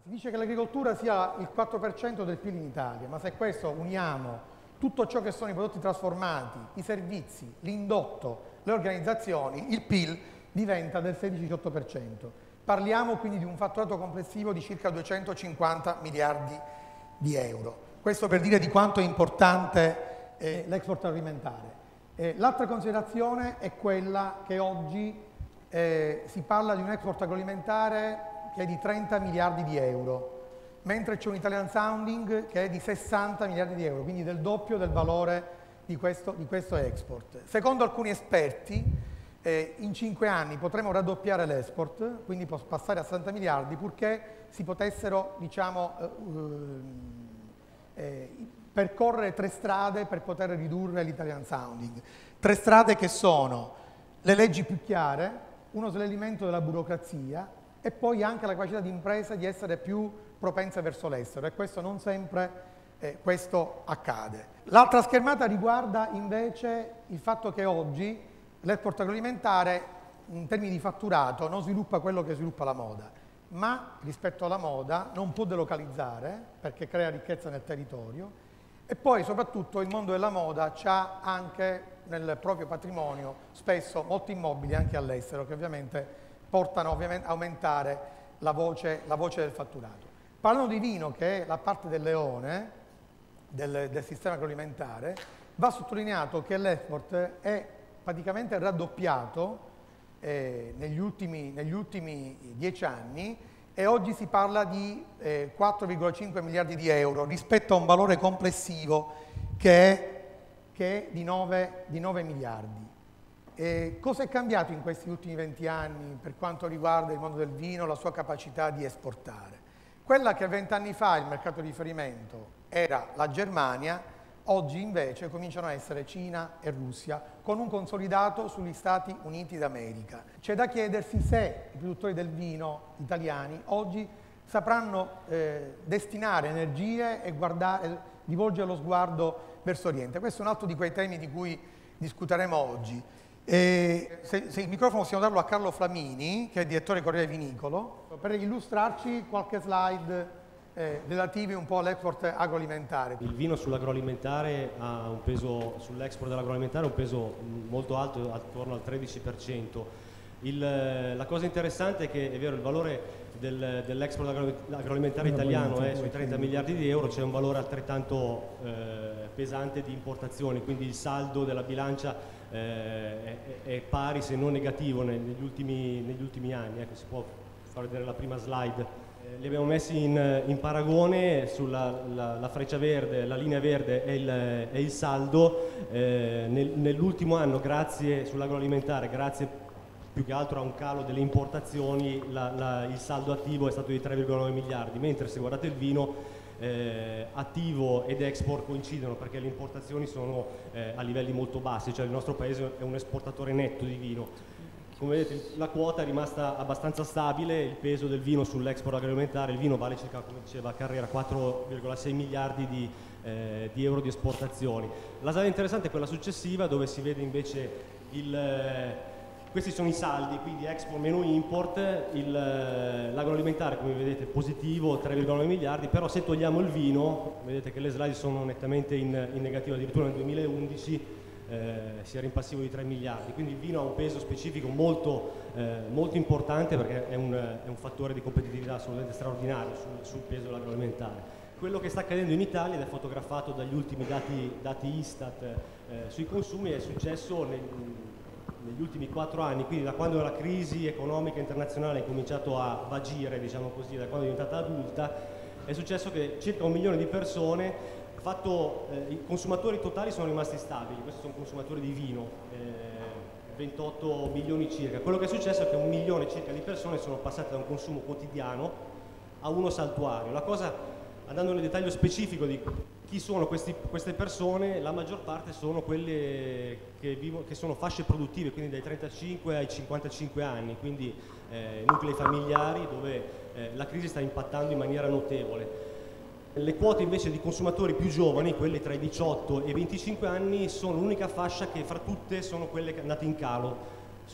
Si dice che l'agricoltura sia il 4% del PIL in Italia, ma se a questo uniamo tutto ciò che sono i prodotti trasformati, i servizi, l'indotto, le organizzazioni, il PIL diventa del 16-18%. Parliamo quindi di un fatturato complessivo di circa 250 miliardi di euro. Questo per dire di quanto è importante l'export agroalimentare. L'altra considerazione è quella che oggi si parla di un export agroalimentare che è di 30 miliardi di euro, mentre c'è un Italian Sounding che è di 60 miliardi di euro, quindi del doppio del valore di questo export. Secondo alcuni esperti, in 5 anni potremo raddoppiare l'export, quindi passare a 60 miliardi, purché si potessero, diciamo, percorrere 3 strade per poter ridurre l'Italian Sounding. 3 strade che sono le leggi più chiare, uno snellimento della burocrazia e poi anche la capacità di impresa di essere più propense verso l'estero, e questo non sempre questo accade. L'altra schermata riguarda invece il fatto che oggi l'export agroalimentare in termini di fatturato non sviluppa quello che sviluppa la moda, ma rispetto alla moda non può delocalizzare perché crea ricchezza nel territorio, e poi soprattutto il mondo della moda ha anche nel proprio patrimonio spesso molti immobili anche all'estero che ovviamente portano a aumentare la voce del fatturato. Parlando di vino, che è la parte del leone del sistema agroalimentare, va sottolineato che l'export è praticamente raddoppiato negli ultimi 10 anni e oggi si parla di 4,5 miliardi di euro rispetto a un valore complessivo che è di 9 miliardi. Cosa è cambiato in questi ultimi 20 anni per quanto riguarda il mondo del vino, la sua capacità di esportare? Quella che 20 anni fa il mercato di riferimento era la Germania, oggi invece cominciano a essere Cina e Russia, con un consolidato sugli Stati Uniti d'America. C'è da chiedersi se i produttori del vino italiani oggi sapranno destinare energie e rivolgere lo sguardo verso Oriente. Questo è un altro di quei temi di cui discuteremo oggi. Se il microfono possiamo darlo a Carlo Flamini, che è direttore Corriere Vinicolo, per illustrarci qualche slide relativi un po' all'export agroalimentare. Il vino sull'agroalimentare ha un peso, sull'export dell'agroalimentare un peso molto alto, attorno al 13%. La cosa interessante è che, è vero, il valore dell'export agroalimentare italiano è sui 30 miliardi di euro, c'è un valore altrettanto pesante di importazioni, quindi il saldo della bilancia è pari se non negativo negli ultimi anni. Ecco, si può far vedere la prima slide. Li abbiamo messi in paragone, sulla freccia verde, la linea verde è il saldo. Nell'ultimo anno, sull'agroalimentare, grazie più che altro a un calo delle importazioni, il saldo attivo è stato di 3,9 miliardi, mentre se guardate il vino, attivo ed export coincidono perché le importazioni sono a livelli molto bassi, cioè il nostro paese è un esportatore netto di vino. Come vedete la quota è rimasta abbastanza stabile, il peso del vino sull'export agroalimentare, il vino vale circa, come diceva Carrera, 4,6 miliardi di euro di esportazioni. La slide interessante è quella successiva, dove si vede invece questi sono i saldi, quindi export meno import. L'agroalimentare, come vedete, è positivo, 3,9 miliardi, però se togliamo il vino, vedete che le slide sono nettamente in negativo, addirittura nel 2011 si era in passivo di 3 miliardi, quindi il vino ha un peso specifico molto importante, perché è un fattore di competitività assolutamente straordinario sul peso dell'agroalimentare. Quello che sta accadendo in Italia, ed è fotografato dagli ultimi dati Istat sui consumi, è successo negli ultimi 4 anni, quindi da quando la crisi economica internazionale è cominciato a vagire, diciamo così, da quando è diventata adulta, è successo che circa 1 milione di persone, i consumatori totali sono rimasti stabili, questi sono consumatori di vino, 28 milioni circa. Quello che è successo è che 1 milione circa di persone sono passate da un consumo quotidiano a uno saltuario. La cosa, andando nel dettaglio specifico di chi sono queste persone, la maggior parte sono quelle che sono fasce produttive, quindi dai 35 ai 55 anni, quindi nuclei familiari dove la crisi sta impattando in maniera notevole. Le quote invece di consumatori più giovani, quelli tra i 18 e i 25 anni, sono l'unica fascia che fra tutte sono quelle che andate in calo.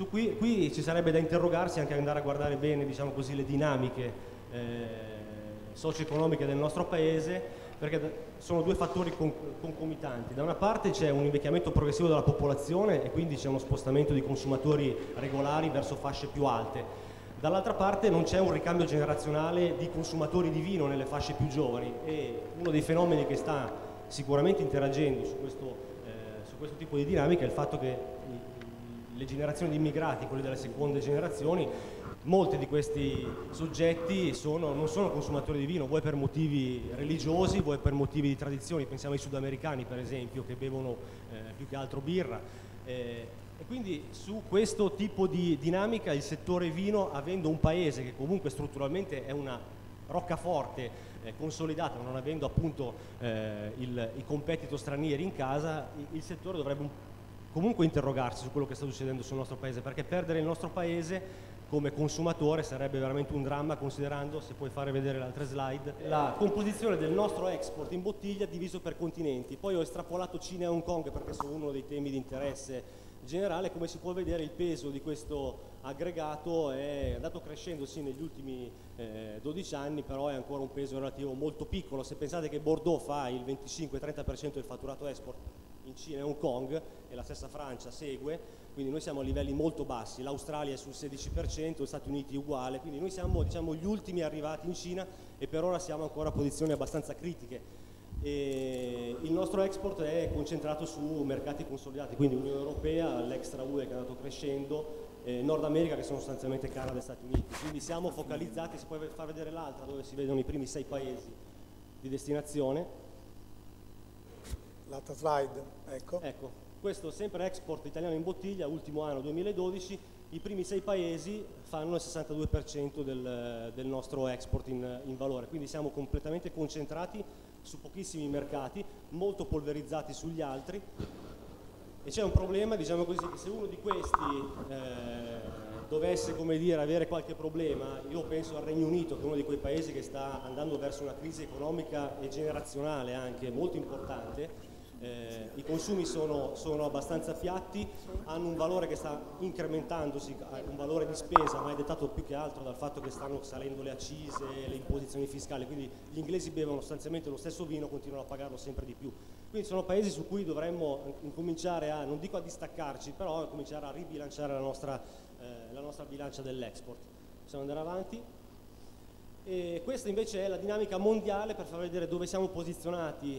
Qui ci sarebbe da interrogarsi, anche andare a guardare bene, diciamo così, le dinamiche socio-economiche del nostro paese, perché sono due fattori concomitanti. Da una parte c'è un invecchiamento progressivo della popolazione e quindi c'è uno spostamento di consumatori regolari verso fasce più alte. Dall'altra parte non c'è un ricambio generazionale di consumatori di vino nelle fasce più giovani, e uno dei fenomeni che sta sicuramente interagendo su questo tipo di dinamica è il fatto che le generazioni di immigrati, quelle delle seconde generazioni, molti di questi soggetti non sono consumatori di vino, vuoi per motivi religiosi, vuoi per motivi di tradizioni. Pensiamo ai sudamericani, per esempio, che bevono più che altro birra. E quindi su questo tipo di dinamica il settore vino, avendo un paese che comunque strutturalmente è una roccaforte consolidata, non avendo appunto i competitor stranieri in casa, il settore dovrebbe comunque interrogarsi su quello che sta succedendo sul nostro paese, perché perdere il nostro paese come consumatore sarebbe veramente un dramma, considerando, se puoi fare vedere le altre slide, la composizione del nostro export in bottiglia diviso per continenti. Poi ho estrapolato Cina e Hong Kong perché sono uno dei temi di interesse generale. Come si può vedere, il peso di questo aggregato è andato crescendo sì negli ultimi 12 anni, però è ancora un peso relativo molto piccolo. Se pensate che Bordeaux fa il 25-30% del fatturato export in Cina e Hong Kong, e la stessa Francia segue, quindi noi siamo a livelli molto bassi. L'Australia è sul 16%, gli Stati Uniti uguale, quindi noi siamo, diciamo, gli ultimi arrivati in Cina, e per ora siamo ancora a posizioni abbastanza critiche. E il nostro export è concentrato su mercati consolidati, quindi Unione Europea, l'extra UE che è andato crescendo, Nord America, che sono sostanzialmente Canada e Stati Uniti. Quindi siamo focalizzati. Si può far vedere l'altra, dove si vedono i primi 6 paesi di destinazione. L'altra slide, ecco. Ecco, questo sempre export italiano in bottiglia, ultimo anno 2012, i primi 6 paesi fanno il 62% del nostro export in valore, quindi siamo completamente concentrati su pochissimi mercati, molto polverizzati sugli altri, e c'è un problema, diciamo così, che se uno di questi dovesse, come dire, avere qualche problema, io penso al Regno Unito, che è uno di quei paesi che sta andando verso una crisi economica e generazionale anche molto importante. I consumi sono abbastanza piatti, hanno un valore che sta incrementandosi, un valore di spesa, ma è dettato più che altro dal fatto che stanno salendo le accise, le imposizioni fiscali, quindi gli inglesi bevono sostanzialmente lo stesso vino, continuano a pagarlo sempre di più. Quindi sono paesi su cui dovremmo incominciare a, non dico a distaccarci, però a cominciare a ribilanciare la nostra bilancia dell'export. Possiamo andare avanti. E questa invece è la dinamica mondiale per far vedere dove siamo posizionati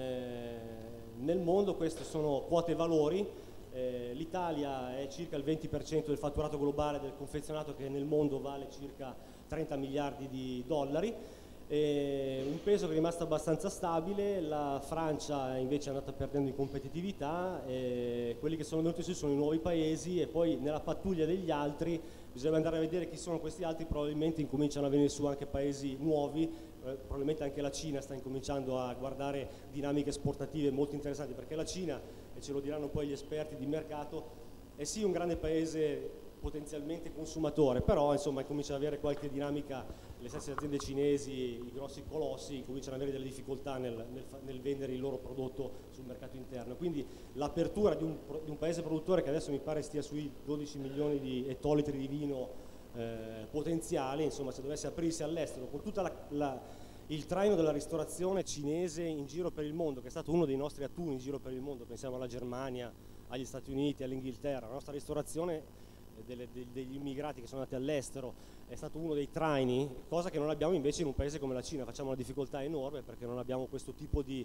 nel mondo. Queste sono quote e valori. L'Italia è circa il 20% del fatturato globale del confezionato, che nel mondo vale circa 30 miliardi di dollari. Un peso che è rimasto abbastanza stabile. La Francia invece è andata perdendo in competitività, quelli che sono venuti su sono i nuovi paesi, e poi nella pattuglia degli altri bisogna andare a vedere chi sono questi altri. Probabilmente incominciano a venire su anche paesi nuovi, probabilmente anche la Cina sta incominciando a guardare dinamiche esportative molto interessanti, perché la Cina, e ce lo diranno poi gli esperti di mercato, è sì un grande paese potenzialmente consumatore, però insomma comincia ad avere qualche dinamica. Le stesse aziende cinesi, i grossi colossi, cominciano ad avere delle difficoltà nel vendere il loro prodotto sul mercato interno. Quindi l'apertura di un paese produttore, che adesso mi pare stia sui 12 milioni di ettolitri di vino potenziali, insomma, se dovesse aprirsi all'estero, con tutto il traino della ristorazione cinese in giro per il mondo, che è stato uno dei nostri atuni in giro per il mondo, pensiamo alla Germania, agli Stati Uniti, all'Inghilterra. La nostra ristorazione degli immigrati che sono andati all'estero è stato uno dei traini, cosa che non abbiamo invece in un paese come la Cina. Facciamo una difficoltà enorme perché non abbiamo questo tipo di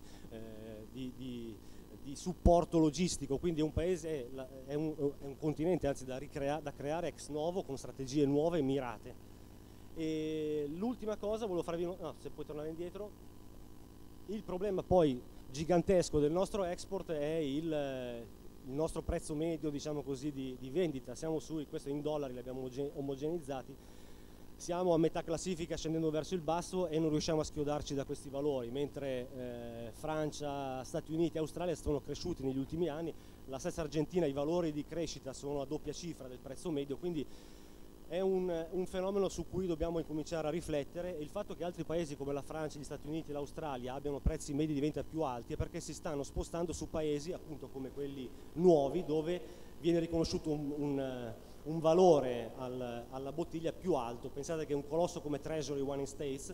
supporto logistico, quindi è un paese, è un continente anzi da creare ex novo, con strategie nuove e mirate. E l'ultima cosa, volevo farvi, no, se puoi tornare indietro, il problema poi gigantesco del nostro export è il nostro prezzo medio, diciamo così, di vendita. Siamo su, questo in dollari, li abbiamo omogenizzati, siamo a metà classifica scendendo verso il basso e non riusciamo a schiodarci da questi valori, mentre Francia, Stati Uniti e Australia sono cresciuti negli ultimi anni. La stessa Argentina, i valori di crescita sono a doppia cifra del prezzo medio, quindi è un fenomeno su cui dobbiamo incominciare a riflettere. E il fatto che altri paesi come la Francia, gli Stati Uniti e l'Australia abbiano prezzi medi di vendita più alti è perché si stanno spostando su paesi appunto come quelli nuovi, dove viene riconosciuto un valore alla bottiglia più alto. Pensate che un colosso come Treasury Wine Estates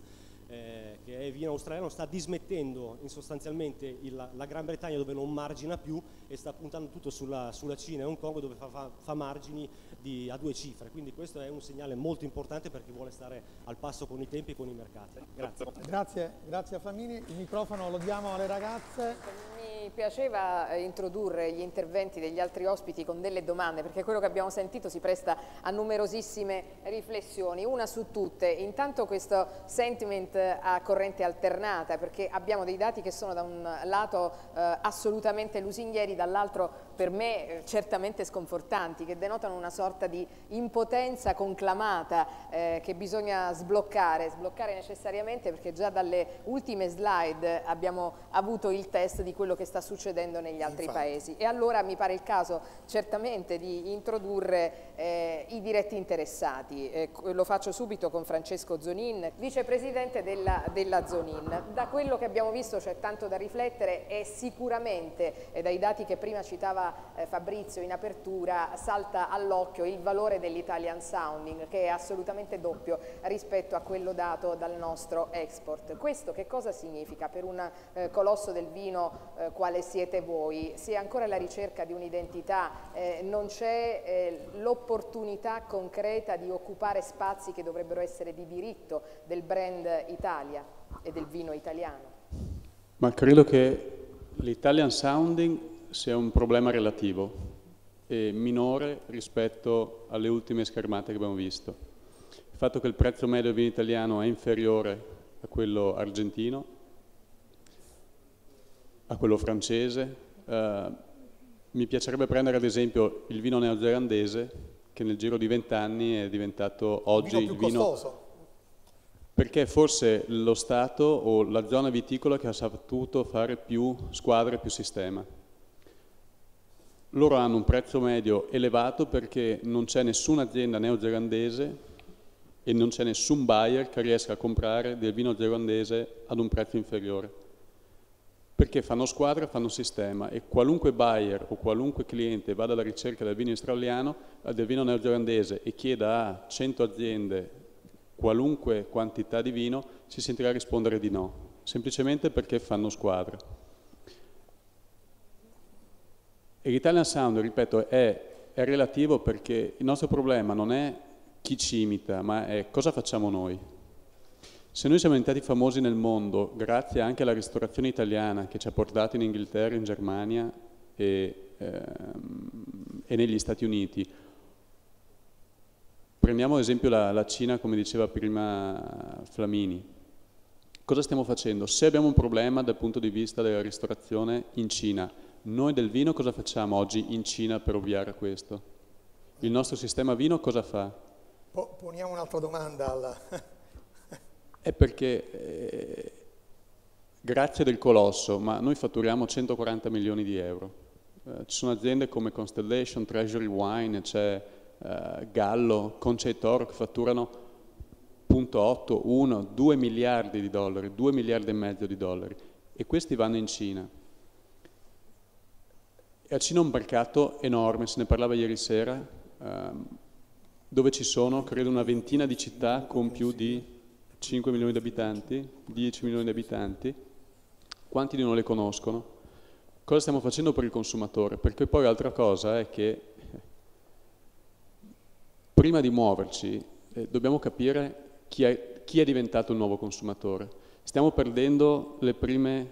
che è vino australiano, sta dismettendo sostanzialmente la Gran Bretagna, dove non margina più, e sta puntando tutto sulla Cina e Hong Kong, dove fa margini a 2 cifre. Quindi questo è un segnale molto importante per chi vuole stare al passo con i tempi e con i mercati. Grazie. Grazie a Flamini. Il microfono lo diamo alle ragazze. Mi piaceva introdurre gli interventi degli altri ospiti con delle domande, perché quello che abbiamo sentito si presta a numerosissime riflessioni. Una su tutte: intanto questo sentiment a corrente alternata, perché abbiamo dei dati che sono da un lato assolutamente lusinghieri, dall'altro per me certamente sconfortanti, che denotano una sorta di impotenza conclamata che bisogna sbloccare necessariamente, perché già dalle ultime slide abbiamo avuto il test di quello che sta succedendo negli altri paesi. E allora mi pare il caso certamente di introdurre i diretti interessati. Lo faccio subito con Francesco Zonin, vicepresidente della Zonin. Da quello che abbiamo visto c'è tanto da riflettere, e sicuramente dai dati che prima citava Fabrizio in apertura salta all'occhio il valore dell'Italian Sounding, che è assolutamente doppio rispetto a quello dato dal nostro export. Questo che cosa significa per un colosso del vino quale siete voi? Si è ancora alla ricerca di un'identità, non c'è l'opportunità concreta di occupare spazi che dovrebbero essere di diritto del brand Italia e del vino italiano? Ma credo che l'Italian Sounding sia un problema relativo e minore rispetto alle ultime schermate che abbiamo visto. Il fatto che il prezzo medio del vino italiano è inferiore a quello argentino, a quello francese. Mi piacerebbe prendere ad esempio il vino neozelandese, che nel giro di 20 anni è diventato oggi il vino costoso. Perché forse lo Stato o la zona viticola che ha saputo fare più squadre, più sistema. Loro hanno un prezzo medio elevato perché non c'è nessuna azienda neozelandese e non c'è nessun buyer che riesca a comprare del vino zelandese ad un prezzo inferiore. Perché fanno squadra, fanno sistema, e qualunque buyer o qualunque cliente vada alla ricerca del vino australiano, del vino neozelandese, e chieda a 100 aziende qualunque quantità di vino, si sentirà rispondere di no, semplicemente perché fanno squadra. E l'Italian Sound, ripeto, è relativo, perché il nostro problema non è chi ci imita, ma è cosa facciamo noi. Se noi siamo diventati famosi nel mondo grazie anche alla ristorazione italiana che ci ha portato in Inghilterra, in Germania e negli Stati Uniti, prendiamo ad esempio la Cina, come diceva prima Flamini. Cosa stiamo facendo? Se abbiamo un problema dal punto di vista della ristorazione in Cina, noi del vino cosa facciamo oggi in Cina per ovviare a questo? Il nostro sistema vino cosa fa? Poniamo un'altra domanda. È perché, grazie del colosso, ma noi fatturiamo 140 milioni di euro. Ci sono aziende come Constellation, Treasury Wine, c'è Gallo, Concha e Toro che fatturano 0,8, 1, 2 miliardi di dollari, 2 miliardi e mezzo di dollari, e questi vanno in Cina. E a Cina è un mercato enorme, se ne parlava ieri sera, dove ci sono, credo, una ventina di città con più di 5 milioni di abitanti, 10 milioni di abitanti. Quanti di noi le conoscono? Cosa stiamo facendo per il consumatore? Perché poi l'altra cosa è che prima di muoverci dobbiamo capire chi è diventato il nuovo consumatore. Stiamo perdendo le prime,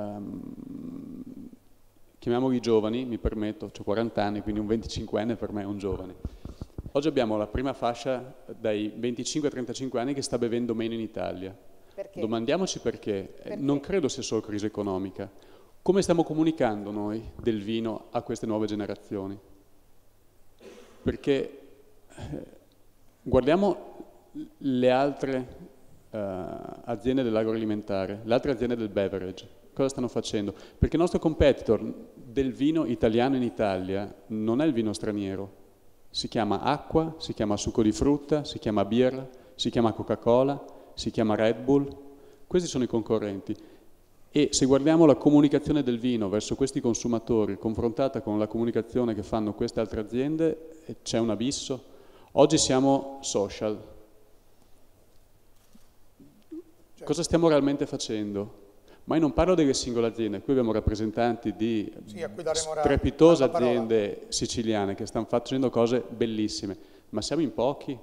chiamiamoli giovani, mi permetto, ho 40 anni, quindi un 25enne per me è un giovane. Oggi abbiamo la prima fascia dai 25 ai 35 anni che sta bevendo meno in Italia. Perché? Domandiamoci perché. Non credo sia solo crisi economica. Come stiamo comunicando noi del vino a queste nuove generazioni? Perché guardiamo le altre aziende dell'agroalimentare, le altre aziende del beverage, cosa stanno facendo? Perché il nostro competitor del vino italiano in Italia non è il vino straniero. Si chiama acqua, si chiama succo di frutta, si chiama birra, si chiama Coca-Cola, si chiama Red Bull. Questi sono i concorrenti. E se guardiamo la comunicazione del vino verso questi consumatori confrontata con la comunicazione che fanno queste altre aziende, c'è un abisso. Oggi siamo social. Cosa stiamo realmente facendo? Ma io non parlo delle singole aziende, qui abbiamo rappresentanti di strepitose aziende siciliane che stanno facendo cose bellissime, ma siamo in pochi.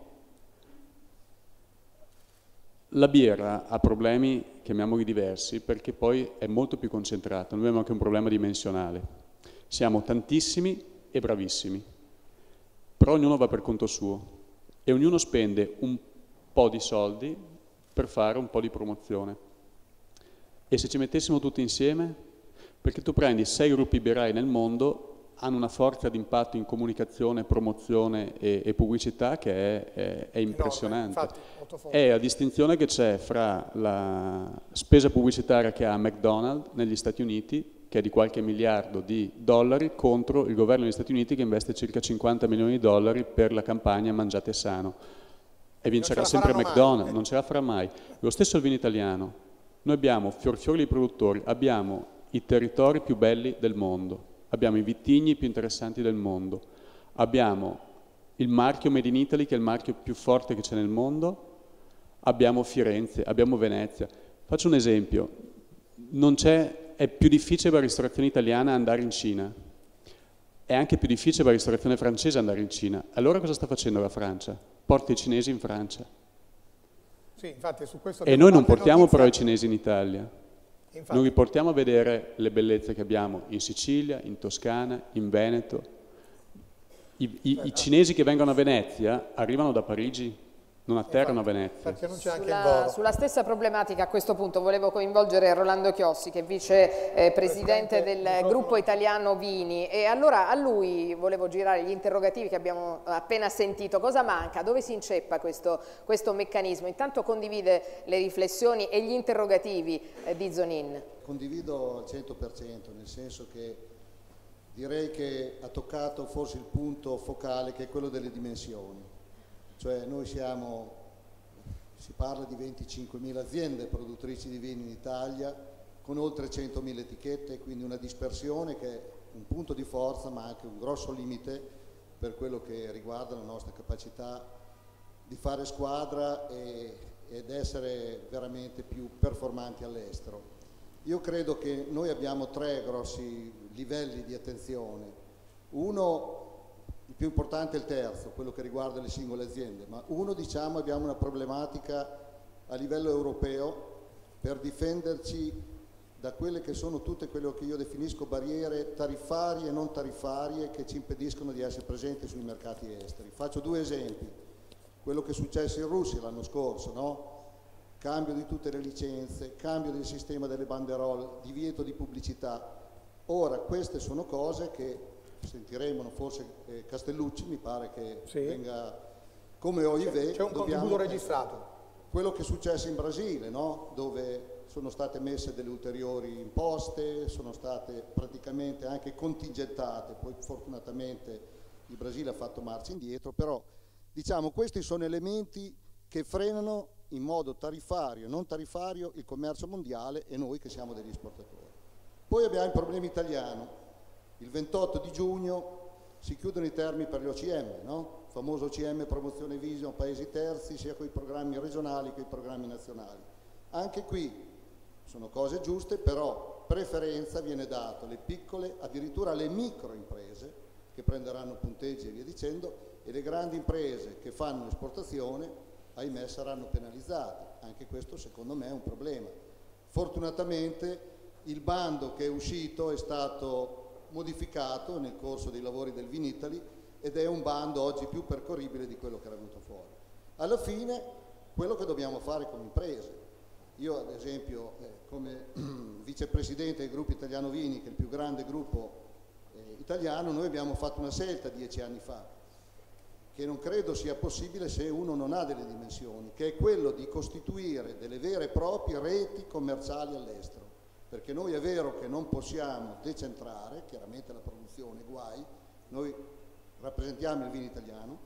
La birra ha problemi, chiamiamoli diversi, perché poi è molto più concentrata, noi abbiamo anche un problema dimensionale. Siamo tantissimi e bravissimi, però ognuno va per conto suo e ognuno spende un po' di soldi per fare un po' di promozione. E se ci mettessimo tutti insieme? Perché tu prendi 6 gruppi birrai nel mondo, hanno una forza di impatto in comunicazione, promozione e pubblicità che è impressionante. Infatti, è la distinzione che c'è fra la spesa pubblicitaria che ha McDonald's negli Stati Uniti, che è di qualche miliardo di dollari, contro il governo degli Stati Uniti che investe circa 50 milioni di dollari per la campagna Mangiate Sano. E vincerà sempre McDonald's, non ce la farà mai. Lo stesso il vino italiano. Noi abbiamo fior di produttori, abbiamo i territori più belli del mondo, abbiamo i vitigni più interessanti del mondo, abbiamo il marchio Made in Italy che è il marchio più forte che c'è nel mondo, abbiamo Firenze, abbiamo Venezia. Faccio un esempio, è più difficile per la ristorazione italiana andare in Cina, è anche più difficile per la ristorazione francese andare in Cina. Allora cosa sta facendo la Francia? Porta i cinesi in Francia. Sì, infatti, su questo e noi non portiamo però i cinesi in Italia, infatti, noi li portiamo a vedere le bellezze che abbiamo in Sicilia, in Toscana, in Veneto. I cinesi che vengono a Venezia arrivano da Parigi, non atterrano a Venezia. Perché non c'è anche il volo. Sulla stessa problematica a questo punto volevo coinvolgere Rolando Chiossi, che è vicepresidente del gruppo italiano Vini, e allora a lui volevo girare gli interrogativi che abbiamo appena sentito. Cosa manca? Dove si inceppa questo meccanismo? Intanto condivide le riflessioni e gli interrogativi di Zonin. Condivido al 100%, nel senso che direi che ha toccato forse il punto focale, che è quello delle dimensioni. Cioè noi si parla di 25.000 aziende produttrici di vini in Italia, con oltre 100.000 etichette, quindi una dispersione che è un punto di forza ma anche un grosso limite per quello che riguarda la nostra capacità di fare squadra ed essere veramente più performanti all'estero. Io credo che noi abbiamo 3 grossi livelli di attenzione. Uno, il più importante è il terzo, quello che riguarda le singole aziende, ma abbiamo una problematica a livello europeo per difenderci da quelle che sono tutte quello che io definisco barriere tariffarie e non tariffarie che ci impediscono di essere presenti sui mercati esteri. Faccio 2 esempi, quello che è successo in Russia l'anno scorso, no? Cambio di tutte le licenze, cambio del sistema delle banderole, divieto di pubblicità. Ora queste sono cose che sentiremo, forse Castellucci mi pare che venga come OIV. C'è un contributo registrato. Quello che è successo in Brasile, no? Dove sono state messe delle ulteriori imposte, sono state praticamente anche contingentate, poi fortunatamente il Brasile ha fatto marcia indietro, però diciamo questi sono elementi che frenano in modo tariffario e non tariffario il commercio mondiale e noi che siamo degli esportatori. Poi abbiamo il problema italiano. Il 28 di giugno si chiudono i termini per gli OCM, no? Il famoso OCM promozione vision paesi terzi, sia con i programmi regionali che i programmi nazionali. Anche qui sono cose giuste, però preferenza viene data alle piccole, addirittura alle microimprese che prenderanno punteggi e via dicendo, e le grandi imprese che fanno esportazione, ahimè, saranno penalizzate. Anche questo secondo me è un problema. Fortunatamente il bando che è uscito è stato modificato nel corso dei lavori del Vinitaly ed è un bando oggi più percorribile di quello che era venuto fuori. Alla fine, quello che dobbiamo fare come imprese, io ad esempio come vicepresidente del gruppo Italiano Vini, che è il più grande gruppo italiano, noi abbiamo fatto una scelta 10 anni fa, che non credo sia possibile se uno non ha delle dimensioni, che è quello di costituire delle vere e proprie reti commerciali all'estero. Perché noi è vero che non possiamo decentrare, chiaramente la produzione guai, noi rappresentiamo il vino italiano,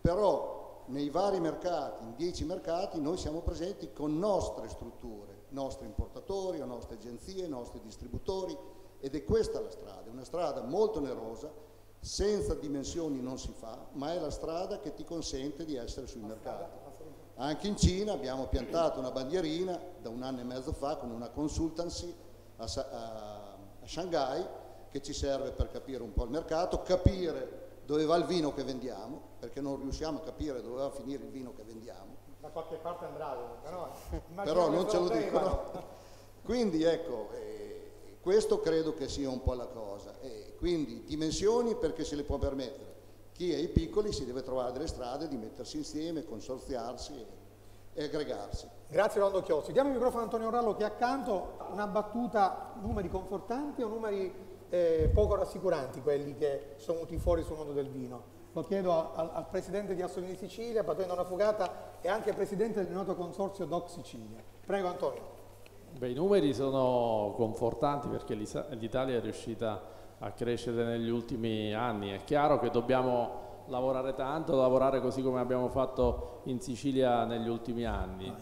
però nei vari mercati, in 10 mercati, noi siamo presenti con nostre strutture, nostri importatori, nostre agenzie, nostri distributori, ed è questa la strada, è una strada molto onerosa, senza dimensioni non si fa, ma è la strada che ti consente di essere sui mercati. Anche in Cina abbiamo piantato una bandierina da 1 anno e mezzo fa con una consultancy a Shanghai, che ci serve per capire un po' il mercato, capire dove va il vino che vendiamo, perché non riusciamo a capire dove va a finire il vino che vendiamo. Da qualche parte andrà, però non ce lo dicono. Quindi ecco, questo credo che sia un po' la cosa. Quindi dimensioni perché se le può permettere. Chi è i piccoli si deve trovare delle strade di mettersi insieme, consorziarsi e aggregarsi. Grazie Rolando Chiossi. Diamo il microfono a Antonio Rallo che è accanto. Una battuta, numeri confortanti o numeri poco rassicuranti quelli che sono venuti fuori sul mondo del vino? Lo chiedo al presidente di Assollini Sicilia, Patone Donna Fugata, e anche presidente del noto consorzio DOC Sicilia. Prego Antonio. Beh, i numeri sono confortanti perché l'Italia è riuscita a crescere negli ultimi anni. È chiaro che dobbiamo lavorare tanto, lavorare così come abbiamo fatto in Sicilia negli ultimi anni.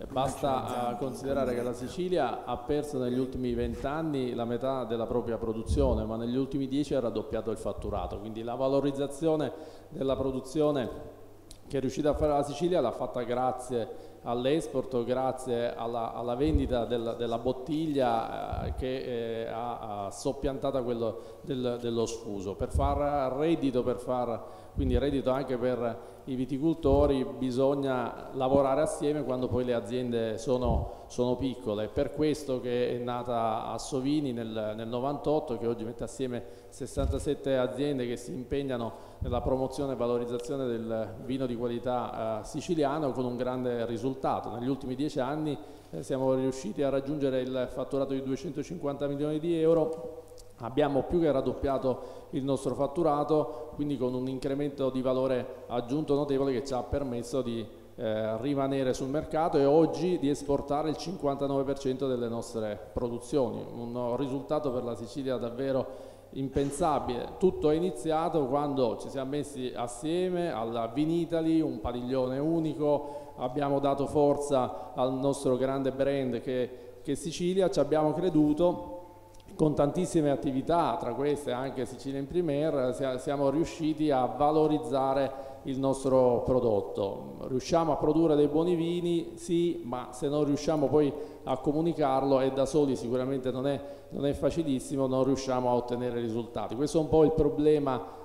Basta considerare che la Sicilia ha perso negli ultimi 20 anni la metà della propria produzione, ma negli ultimi 10 ha raddoppiato il fatturato, quindi la valorizzazione della produzione che è riuscita a fare la Sicilia l'ha fatta grazie all'export, grazie alla vendita della bottiglia che ha soppiantata quello dello sfuso. Per far reddito, quindi reddito anche per i viticoltori, bisogna lavorare assieme quando poi le aziende sono piccole. È per questo che è nata Assovini nel 98, che oggi mette assieme 67 aziende che si impegnano nella promozione e valorizzazione del vino di qualità siciliano, con un grande risultato. Negli ultimi 10 anni siamo riusciti a raggiungere il fatturato di 250 milioni di euro. Abbiamo più che raddoppiato il nostro fatturato, quindi con un incremento di valore aggiunto notevole che ci ha permesso di rimanere sul mercato e oggi di esportare il 59% delle nostre produzioni. Un risultato per la Sicilia davvero impensabile. Tutto è iniziato quando ci siamo messi assieme alla Vinitaly, un padiglione unico, abbiamo dato forza al nostro grande brand che è Sicilia, ci abbiamo creduto. Con tantissime attività, tra queste anche Sicilia in Premier, siamo riusciti a valorizzare il nostro prodotto. Riusciamo a produrre dei buoni vini, sì, ma se non riusciamo poi a comunicarlo, e da soli sicuramente non è facilissimo, non riusciamo a ottenere risultati. Questo è un po' il problema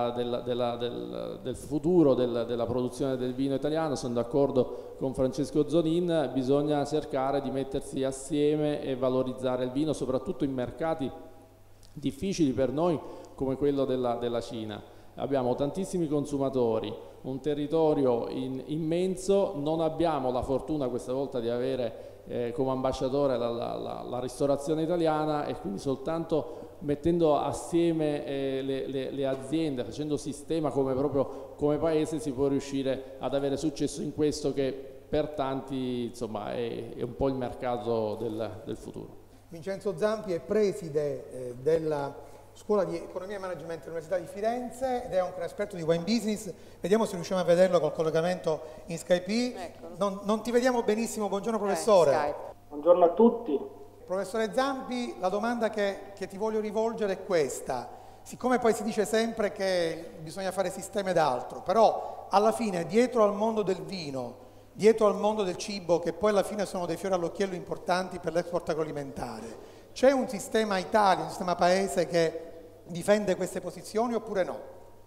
del futuro della produzione del vino italiano. Sono d'accordo con Francesco Zonin, bisogna cercare di mettersi assieme e valorizzare il vino, soprattutto in mercati difficili per noi come quello della Cina. Abbiamo tantissimi consumatori, un territorio immenso, non abbiamo la fortuna questa volta di avere come ambasciatore la ristorazione italiana, e quindi soltanto mettendo assieme le aziende, facendo sistema come paese, si può riuscire ad avere successo in questo che per tanti insomma è un po' il mercato del futuro. Vincenzo Zampi è preside della Scuola di Economia e Management dell'Università di Firenze ed è anche un esperto di wine business. Vediamo se riusciamo a vederlo col collegamento in Skype. Non ti vediamo benissimo, buongiorno professore. Buongiorno a tutti. Professore Zampi, la domanda che ti voglio rivolgere è questa. Siccome poi si dice sempre che bisogna fare sistema ed altro, però alla fine dietro al mondo del vino, dietro al mondo del cibo, che poi alla fine sono dei fiori all'occhiello importanti per l'export agroalimentare, c'è un sistema Italia, un sistema paese che difende queste posizioni oppure no?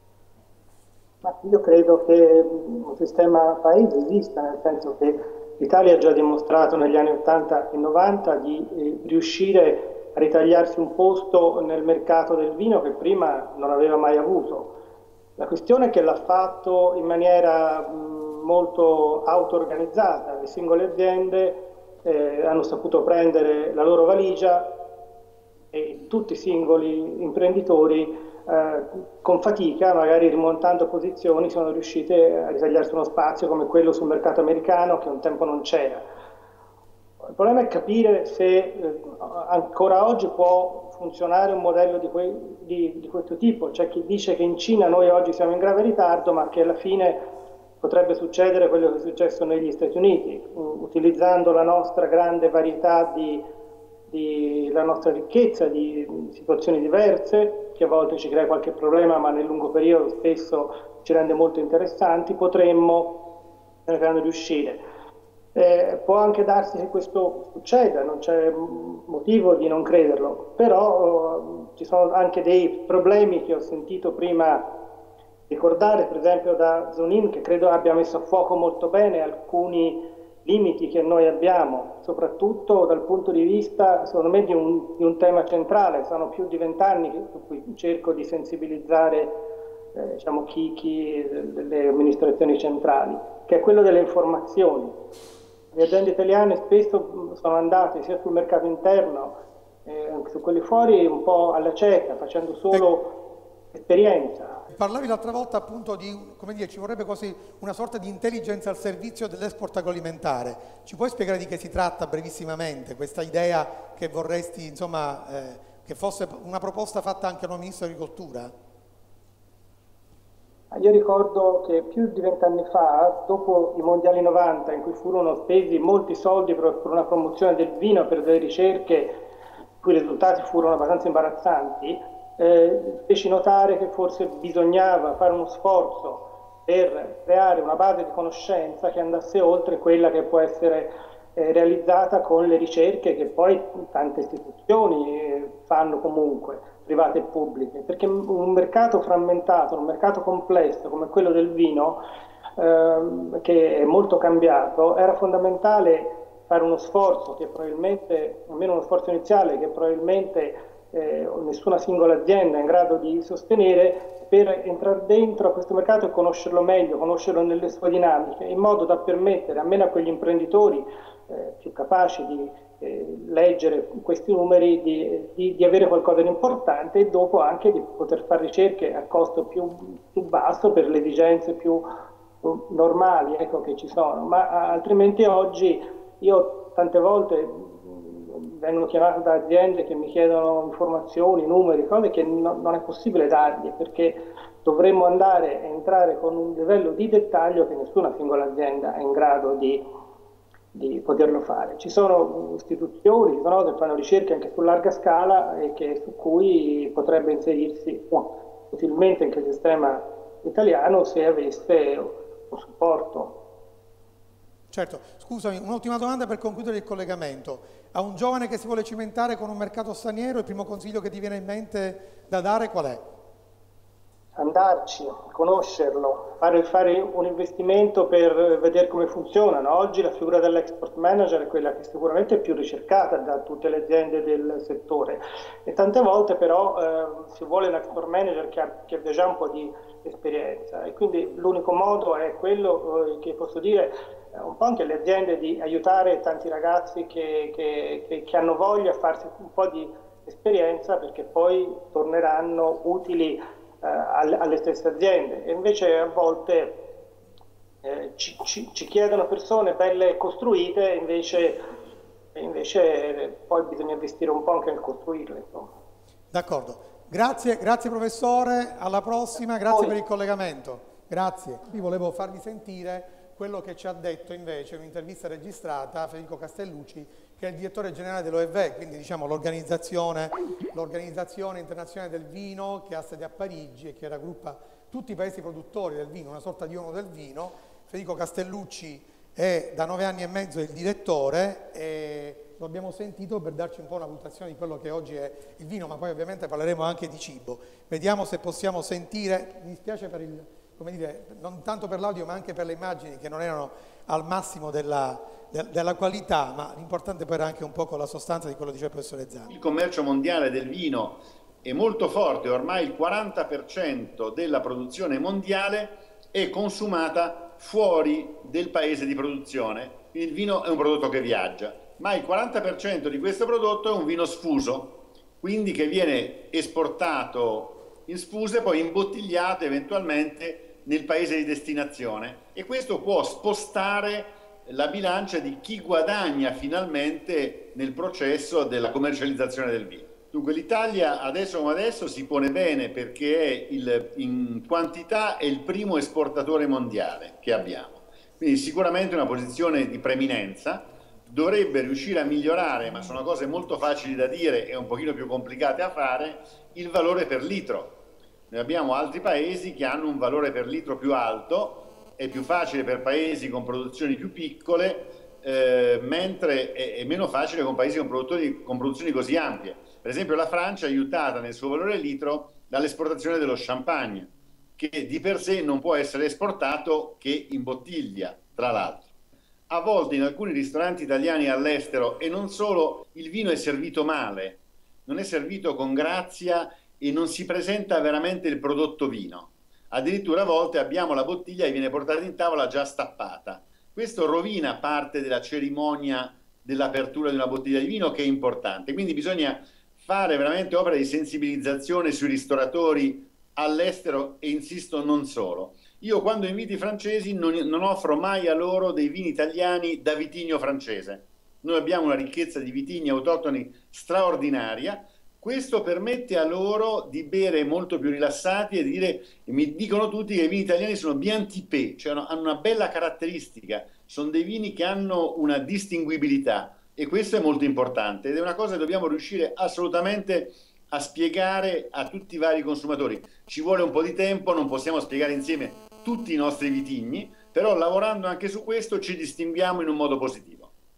Ma io credo che un sistema paese esista, nel senso che l'Italia ha già dimostrato negli anni 80 e 90 di riuscire a ritagliarsi un posto nel mercato del vino che prima non aveva mai avuto. La questione è che l'ha fatto in maniera molto auto-organizzata. Le singole aziende hanno saputo prendere la loro valigia e tutti i singoli imprenditori con fatica, magari rimontando posizioni, sono riusciti a ritagliarsi uno spazio come quello sul mercato americano che un tempo non c'era. Il problema è capire se ancora oggi può funzionare un modello di questo tipo. C'è chi dice che in Cina noi oggi siamo in grave ritardo, ma che alla fine potrebbe succedere quello che è successo negli Stati Uniti, utilizzando la nostra grande varietà la nostra ricchezza di situazioni diverse, che a volte ci crea qualche problema, ma nel lungo periodo spesso ci rende molto interessanti, potremmo cercando di uscire. Può anche darsi che questo succeda, non c'è motivo di non crederlo, però ci sono anche dei problemi che ho sentito prima ricordare, per esempio da Zonin, che credo abbia messo a fuoco molto bene alcuni limiti che noi abbiamo, soprattutto dal punto di vista, secondo me, di un tema centrale. Sono più di 20 anni su cui cerco di sensibilizzare diciamo, chi delle amministrazioni centrali, che è quello delle informazioni. Le aziende italiane spesso sono andate sia sul mercato interno che su quelli fuori un po' alla cieca, facendo solo esperienza. Parlavi l'altra volta appunto di, come dire, ci vorrebbe quasi una sorta di intelligence al servizio dell'export agroalimentare. Ci puoi spiegare di che si tratta brevissimamente, questa idea che vorresti, insomma, che fosse una proposta fatta anche al Ministro dell'Agricoltura? Io ricordo che più di 20 anni fa, dopo i mondiali 90, in cui furono spesi molti soldi per una promozione del vino, per delle ricerche, i cui risultati furono abbastanza imbarazzanti, feci notare che forse bisognava fare uno sforzo per creare una base di conoscenza che andasse oltre quella che può essere realizzata con le ricerche che poi tante istituzioni fanno comunque, private e pubbliche, perché un mercato frammentato, un mercato complesso come quello del vino, che è molto cambiato, era fondamentale fare uno sforzo che probabilmente, almeno uno sforzo iniziale, che probabilmente nessuna singola azienda è in grado di sostenere, per entrare dentro a questo mercato e conoscerlo meglio, conoscerlo nelle sue dinamiche, in modo da permettere, almeno a quegli imprenditori più capaci di leggere questi numeri, di avere qualcosa di importante e dopo anche di poter fare ricerche a costo più basso per le esigenze più normali, ecco, che ci sono. Ma altrimenti oggi io tante volte vengono chiamato da aziende che mi chiedono informazioni, numeri, cose che non è possibile dargli, perché dovremmo entrare con un livello di dettaglio che nessuna singola azienda è in grado di poterlo fare. Ci sono istituzioni, che fanno ricerche anche su larga scala e su cui potrebbe inserirsi utilmente anche il sistema italiano se avesse un supporto. Certo, scusami, un'ultima domanda per concludere il collegamento. A un giovane che si vuole cimentare con un mercato straniero, il primo consiglio che ti viene in mente da dare qual è? Andarci, conoscerlo, fare un investimento per vedere come funzionano. Oggi la figura dell'export manager è quella che sicuramente è più ricercata da tutte le aziende del settore e tante volte però si vuole un export manager che abbia già un po' di esperienza e quindi l'unico modo è quello che posso dire un po' anche alle aziende di aiutare tanti ragazzi che hanno voglia a farsi un po' di esperienza perché poi torneranno utili alle stesse aziende. E invece a volte ci chiedono persone belle costruite, invece poi bisogna investire un po' anche nel costruirle. D'accordo, grazie professore, alla prossima, grazie per il collegamento. Grazie. Io volevo farvi sentire quello che ci ha detto invece in un'intervista registrata Federico Castellucci, che è il direttore generale dell'OEV, quindi diciamo l'organizzazione internazionale del vino che ha sede a Parigi e che raggruppa tutti i paesi produttori del vino, una sorta di ONU del vino. Federico Castellucci è da 9 anni e mezzo il direttore e lo abbiamo sentito per darci un po' una valutazione di quello che oggi è il vino, ma poi ovviamente parleremo anche di cibo. Vediamo se possiamo sentire, mi dispiace per il, come dire, non tanto per l'audio ma anche per le immagini che non erano al massimo della qualità, ma l'importante poi era anche un po' con la sostanza di quello che diceva il professore Zani. Il commercio mondiale del vino è molto forte, ormai il 40% della produzione mondiale è consumata fuori del paese di produzione, quindi il vino è un prodotto che viaggia, ma il 40% di questo prodotto è un vino sfuso, quindi che viene esportato in sfuse e poi imbottigliato eventualmente nel paese di destinazione e questo può spostare la bilancia di chi guadagna finalmente nel processo della commercializzazione del vino. Dunque l'Italia adesso come adesso si pone bene perché in quantità è il primo esportatore mondiale che abbiamo, quindi sicuramente una posizione di preeminenza, dovrebbe riuscire a migliorare, ma sono cose molto facili da dire e un pochino più complicate a fare, il valore per litro. Noi abbiamo altri paesi che hanno un valore per litro più alto è più facile per paesi con produzioni più piccole, mentre è meno facile con paesi con produzioni così ampie. Per esempio la Francia è aiutata nel suo valore litro dall'esportazione dello champagne, che di per sé non può essere esportato che in bottiglia, tra l'altro. A volte in alcuni ristoranti italiani all'estero, e non solo, il vino è servito male, non è servito con grazia e non si presenta veramente il prodotto vino. Addirittura a volte abbiamo la bottiglia e viene portata in tavola già stappata. Questo rovina parte della cerimonia dell'apertura di una bottiglia di vino, che è importante. Quindi bisogna fare veramente opera di sensibilizzazione sui ristoratori all'estero e, insisto, non solo. Io quando invito i francesi non offro mai a loro dei vini italiani da vitigno francese. Noi abbiamo una ricchezza di vitigni autoctoni straordinaria. Questo permette a loro di bere molto più rilassati e di dire, mi dicono tutti che i vini italiani sono bien typés, cioè hanno una bella caratteristica, sono dei vini che hanno una distinguibilità, e questo è molto importante ed è una cosa che dobbiamo riuscire assolutamente a spiegare a tutti i vari consumatori. Ci vuole un po' di tempo, non possiamo spiegare insieme tutti i nostri vitigni, però lavorando anche su questo ci distinguiamo in un modo positivo.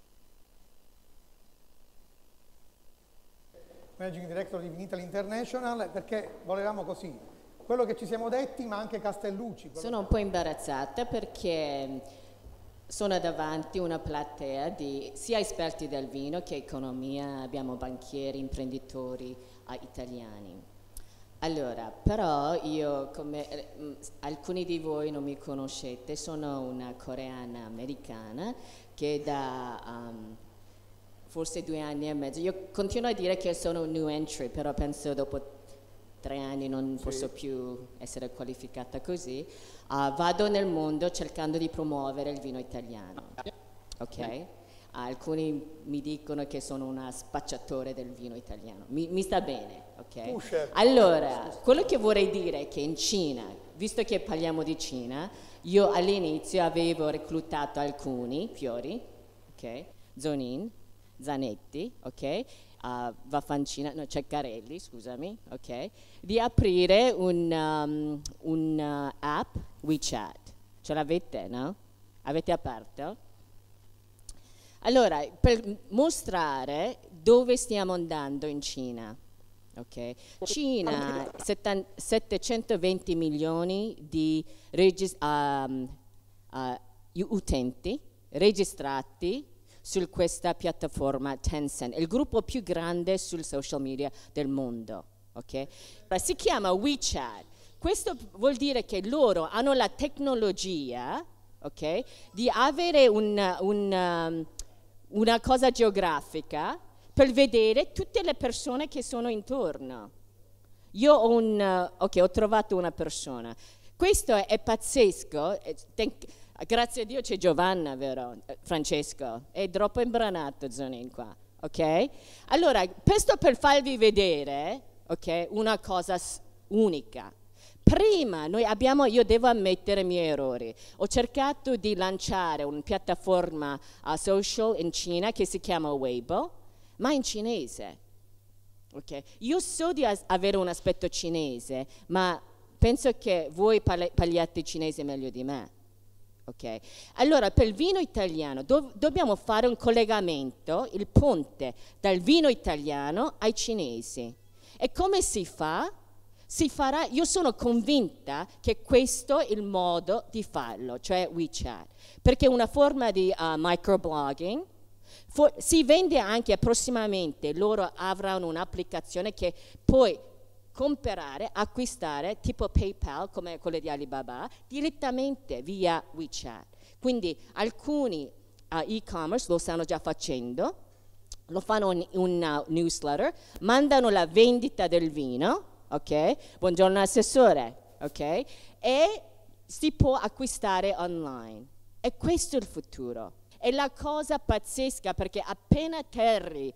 Managing Director di Vinitaly International, perché volevamo così, quello che ci siamo detti, ma anche Castellucci. Sono un po' imbarazzata perché sono davanti a una platea di sia esperti del vino che economia, abbiamo banchieri, imprenditori italiani. Allora, però io, come alcuni di voi non mi conoscete, sono una coreana americana che da forse 2 anni e mezzo, io continuo a dire che sono un new entry, però penso dopo 3 anni non posso più essere qualificata così, vado nel mondo cercando di promuovere il vino italiano, ok? Alcuni mi dicono che sono una spacciatore del vino italiano, mi sta bene, ok? Allora, quello che vorrei dire è che in Cina, visto che parliamo di Cina, io all'inizio avevo reclutato alcuni fiori, ok? Zonin, Zanetti, ok? Vaffancina, no, Ceccarelli, scusami, ok? Di aprire un app WeChat. Ce l'avete, no? Avete aperto? Allora, per mostrare dove stiamo andando in Cina, ok? Cina, 720 milioni di utenti registrati su questa piattaforma Tencent, il gruppo più grande sul social media del mondo, ok? Si chiama WeChat. Questo vuol dire che loro hanno la tecnologia, ok, di avere una cosa geografica per vedere tutte le persone che sono intorno. Io ho trovato una persona. Questo è pazzesco. Grazie a Dio c'è Giovanna, vero? Francesco, è troppo imbranato Zonin qua, ok? Allora, questo per farvi vedere, ok, una cosa unica. Prima io devo ammettere i miei errori. Ho cercato di lanciare una piattaforma social in Cina che si chiama Weibo, ma in cinese, ok? Io so di avere un aspetto cinese, ma penso che voi parliate cinese meglio di me. Okay. Allora, per il vino italiano dobbiamo fare un collegamento, il ponte dal vino italiano ai cinesi. E come si fa? Si farà, io sono convinta che questo è il modo di farlo, cioè WeChat, perché è una forma di microblogging. Si vende anche prossimamente, loro avranno un'applicazione che puoi comprare, acquistare, tipo PayPal, come quelle di Alibaba, direttamente via WeChat. Quindi alcuni e-commerce lo stanno già facendo, lo fanno in un newsletter, mandano la vendita del vino, ok? Buongiorno assessore, ok? E si può acquistare online. E questo è il futuro. È la cosa pazzesca, perché appena atterri,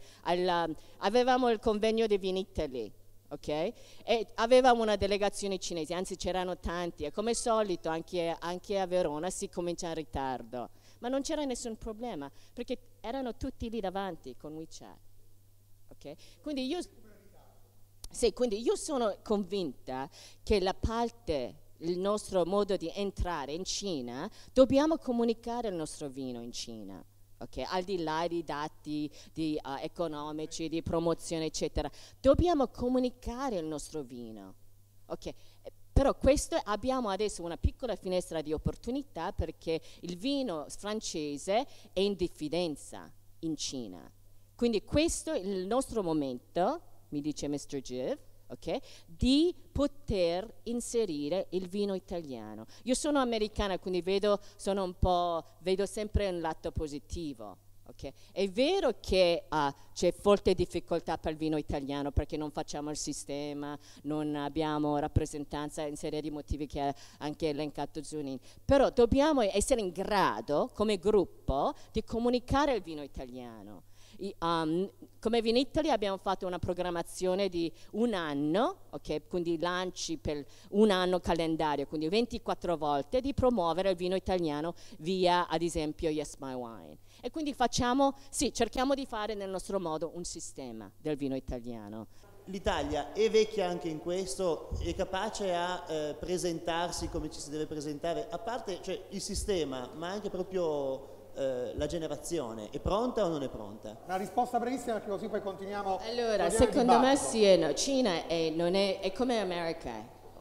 avevamo il convegno di Vinitaly, ok? E avevamo una delegazione cinese, anzi c'erano tanti, e come solito anche a Verona si comincia in ritardo, ma non c'era nessun problema perché erano tutti lì davanti con WeChat, ok? Quindi io sono convinta che la parte il nostro modo di entrare in Cina, dobbiamo comunicare il nostro vino in Cina. Okay? Al di là di dati economici, di promozione, eccetera. Dobbiamo comunicare il nostro vino. Okay? Però abbiamo adesso una piccola finestra di opportunità perché il vino francese è in diffidenza in Cina. Quindi questo è il nostro momento, mi dice Mr. Jiv, okay, di poter inserire il vino italiano. Io sono americana, quindi vedo sempre un lato positivo. Okay. È vero che c'è forte difficoltà per il vino italiano perché non facciamo il sistema, non abbiamo rappresentanza in serie di motivi che ha anche elencato Zunin, però dobbiamo essere in grado come gruppo di comunicare il vino italiano. Come Vinitaly abbiamo fatto una programmazione di un anno, okay, quindi lanci per un anno calendario, quindi 24 volte di promuovere il vino italiano via ad esempio Yes My Wine. E quindi cerchiamo di fare nel nostro modo un sistema del vino italiano. L'Italia è vecchia anche in questo, è capace a presentarsi come ci si deve presentare, a parte cioè, il sistema, ma anche proprio la generazione. È pronta o non è pronta? Una risposta brevissima perché così poi continuiamo. Allora, secondo me sì, no, Cina è come America,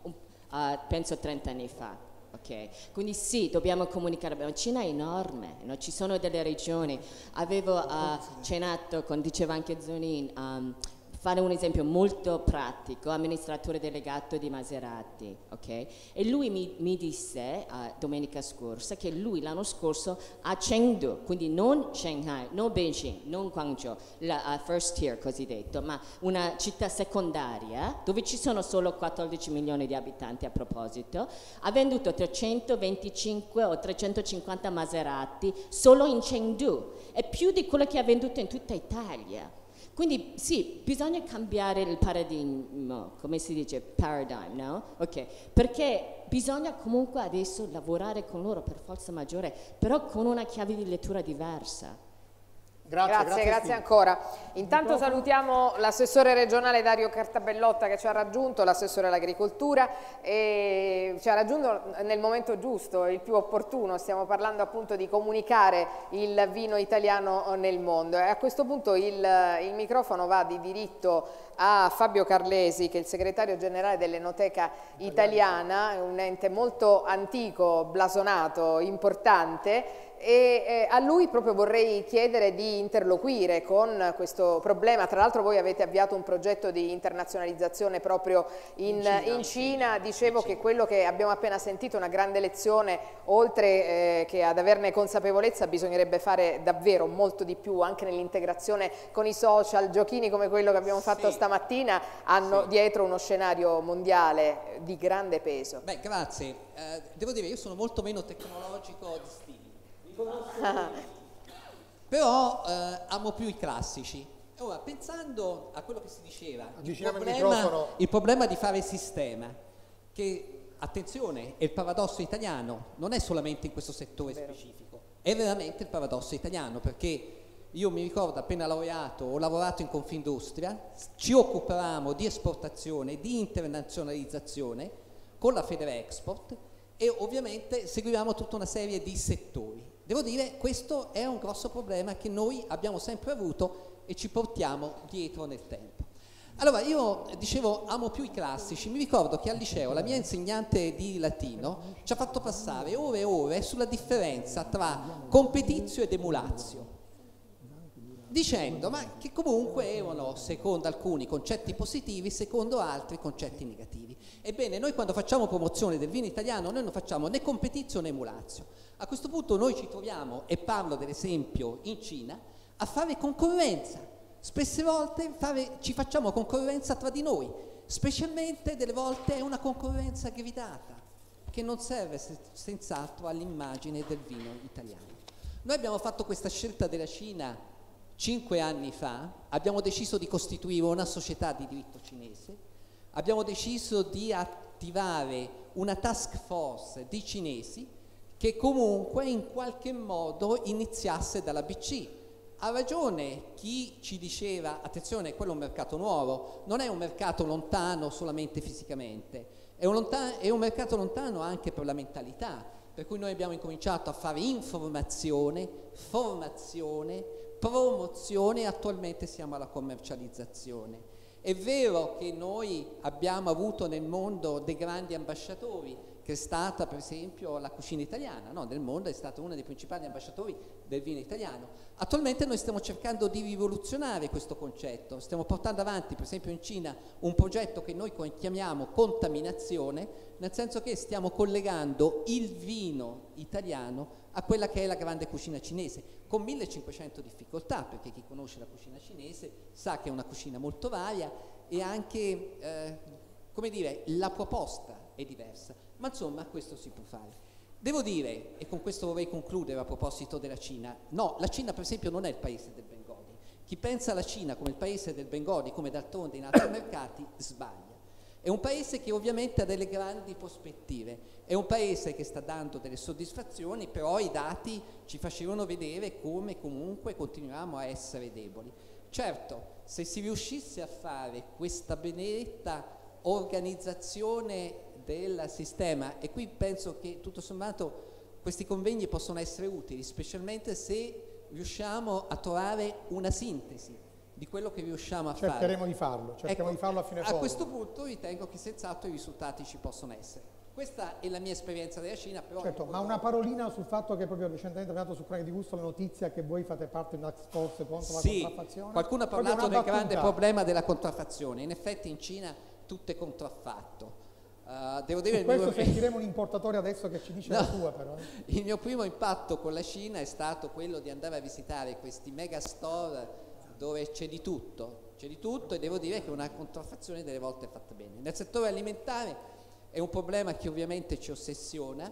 penso 30 anni fa. Okay. Quindi sì, dobbiamo comunicare, ma Cina è enorme, no? Ci sono delle regioni, avevo cenato, diceva anche Zunin, fare un esempio molto pratico, amministratore delegato di Maserati, ok? E lui mi disse domenica scorsa che lui l'anno scorso a Chengdu, quindi non Shanghai, non Beijing, non Guangzhou, la first tier cosiddetto, ma una città secondaria dove ci sono solo 14 milioni di abitanti a proposito, ha venduto 325 o 350 Maserati solo in Chengdu, è più di quello che ha venduto in tutta Italia. Quindi sì, bisogna cambiare il paradigma, come si dice, paradigm, no? Ok, perché bisogna comunque adesso lavorare con loro per forza maggiore, però con una chiave di lettura diversa. Grazie ancora. Intanto salutiamo l'assessore regionale Dario Cartabellotta che ci ha raggiunto, l'assessore all'agricoltura, e ci ha raggiunto nel momento giusto, il più opportuno. Stiamo parlando appunto di comunicare il vino italiano nel mondo, e a questo punto il microfono va di diritto a Fabio Carlesi, che è il segretario generale dell'Enoteca Italiana, un ente molto antico, blasonato, importante, e a lui proprio vorrei chiedere di interloquire con questo problema. Tra l'altro voi avete avviato un progetto di internazionalizzazione proprio in Cina. Dicevo che quello che abbiamo appena sentito è una grande lezione, oltre che ad averne consapevolezza bisognerebbe fare davvero molto di più anche nell'integrazione con i social. Giochini come quello che abbiamo fatto stamattina hanno dietro uno scenario mondiale di grande peso. Beh, grazie. Devo dire, io sono molto meno tecnologico di stile. Però amo più i classici. Ora, pensando a quello che si diceva, il problema di fare sistema, che, attenzione, è il paradosso italiano, non è solamente in questo settore specifico, è veramente il paradosso italiano, perché io mi ricordo, appena laureato, ho lavorato in Confindustria, ci occupavamo di esportazione, di internazionalizzazione con la Federexport, e ovviamente seguivamo tutta una serie di settori. Devo dire, questo è un grosso problema che noi abbiamo sempre avuto e ci portiamo dietro nel tempo. Allora, io dicevo, amo più i classici. Mi ricordo che al liceo la mia insegnante di latino ci ha fatto passare ore e ore sulla differenza tra competizio ed emulazio, dicendo ma che comunque erano, secondo alcuni, concetti positivi, secondo altri concetti negativi. Ebbene, noi quando facciamo promozione del vino italiano, noi non facciamo né competizio né emulazio. A questo punto noi ci troviamo, e parlo dell'esempio in Cina, a fare concorrenza. Spesse volte ci facciamo concorrenza tra di noi, specialmente delle volte è una concorrenza gridata, che non serve senz'altro all'immagine del vino italiano. Noi abbiamo fatto questa scelta della Cina 5 anni fa, abbiamo deciso di costituire una società di diritto cinese, abbiamo deciso di attivare una task force di cinesi che comunque in qualche modo iniziasse dalla BC. Ha ragione chi ci diceva, attenzione, quello è un mercato nuovo, non è un mercato lontano solamente fisicamente, È un mercato lontano anche per la mentalità, per cui noi abbiamo incominciato a fare informazione, formazione, promozione e attualmente siamo alla commercializzazione. È vero che noi abbiamo avuto nel mondo dei grandi ambasciatori, che è stata per esempio la cucina italiana, no? Nel mondo è stata una dei principali ambasciatori del vino italiano. Attualmente noi stiamo cercando di rivoluzionare questo concetto, stiamo portando avanti per esempio in Cina un progetto che noi chiamiamo contaminazione, nel senso che stiamo collegando il vino italiano a quella che è la grande cucina cinese, con 1500 difficoltà, perché chi conosce la cucina cinese sa che è una cucina molto varia e anche, come dire, la proposta è diversa, ma insomma questo si può fare. Devo dire, e con questo vorrei concludere a proposito della Cina, no, la Cina per esempio non è il paese del Bengodi. Chi pensa alla Cina come il paese del Bengodi, come d'altronde in altri mercati, sbaglia. È un paese che ovviamente ha delle grandi prospettive, è un paese che sta dando delle soddisfazioni, però i dati ci facevano vedere come comunque continuiamo a essere deboli. Certo, se si riuscisse a fare questa benedetta organizzazione del sistema, e qui penso che tutto sommato questi convegni possono essere utili, specialmente se riusciamo a trovare una sintesi di quello che riusciamo a fare. Cercheremo di farlo, cercheremo di farlo a fine fondo. A questo punto ritengo che senz'altro i risultati ci possono essere. Questa è la mia esperienza della Cina, però... Certo, ma una parolina sul fatto che proprio recentemente è venuto su Chroniche di Gusto la notizia che voi fate parte di una task force contro la contraffazione. Qualcuno ha parlato del grande problema della contraffazione. In effetti in Cina tutto è contraffatto. Devo dire questo sentiremo un importatore adesso che ci dice la sua, però. Il mio primo impatto con la Cina è stato quello di andare a visitare questi mega store dove c'è di tutto e devo dire che una contraffazione delle volte è fatta bene. Nel settore alimentare è un problema che ovviamente ci ossessiona.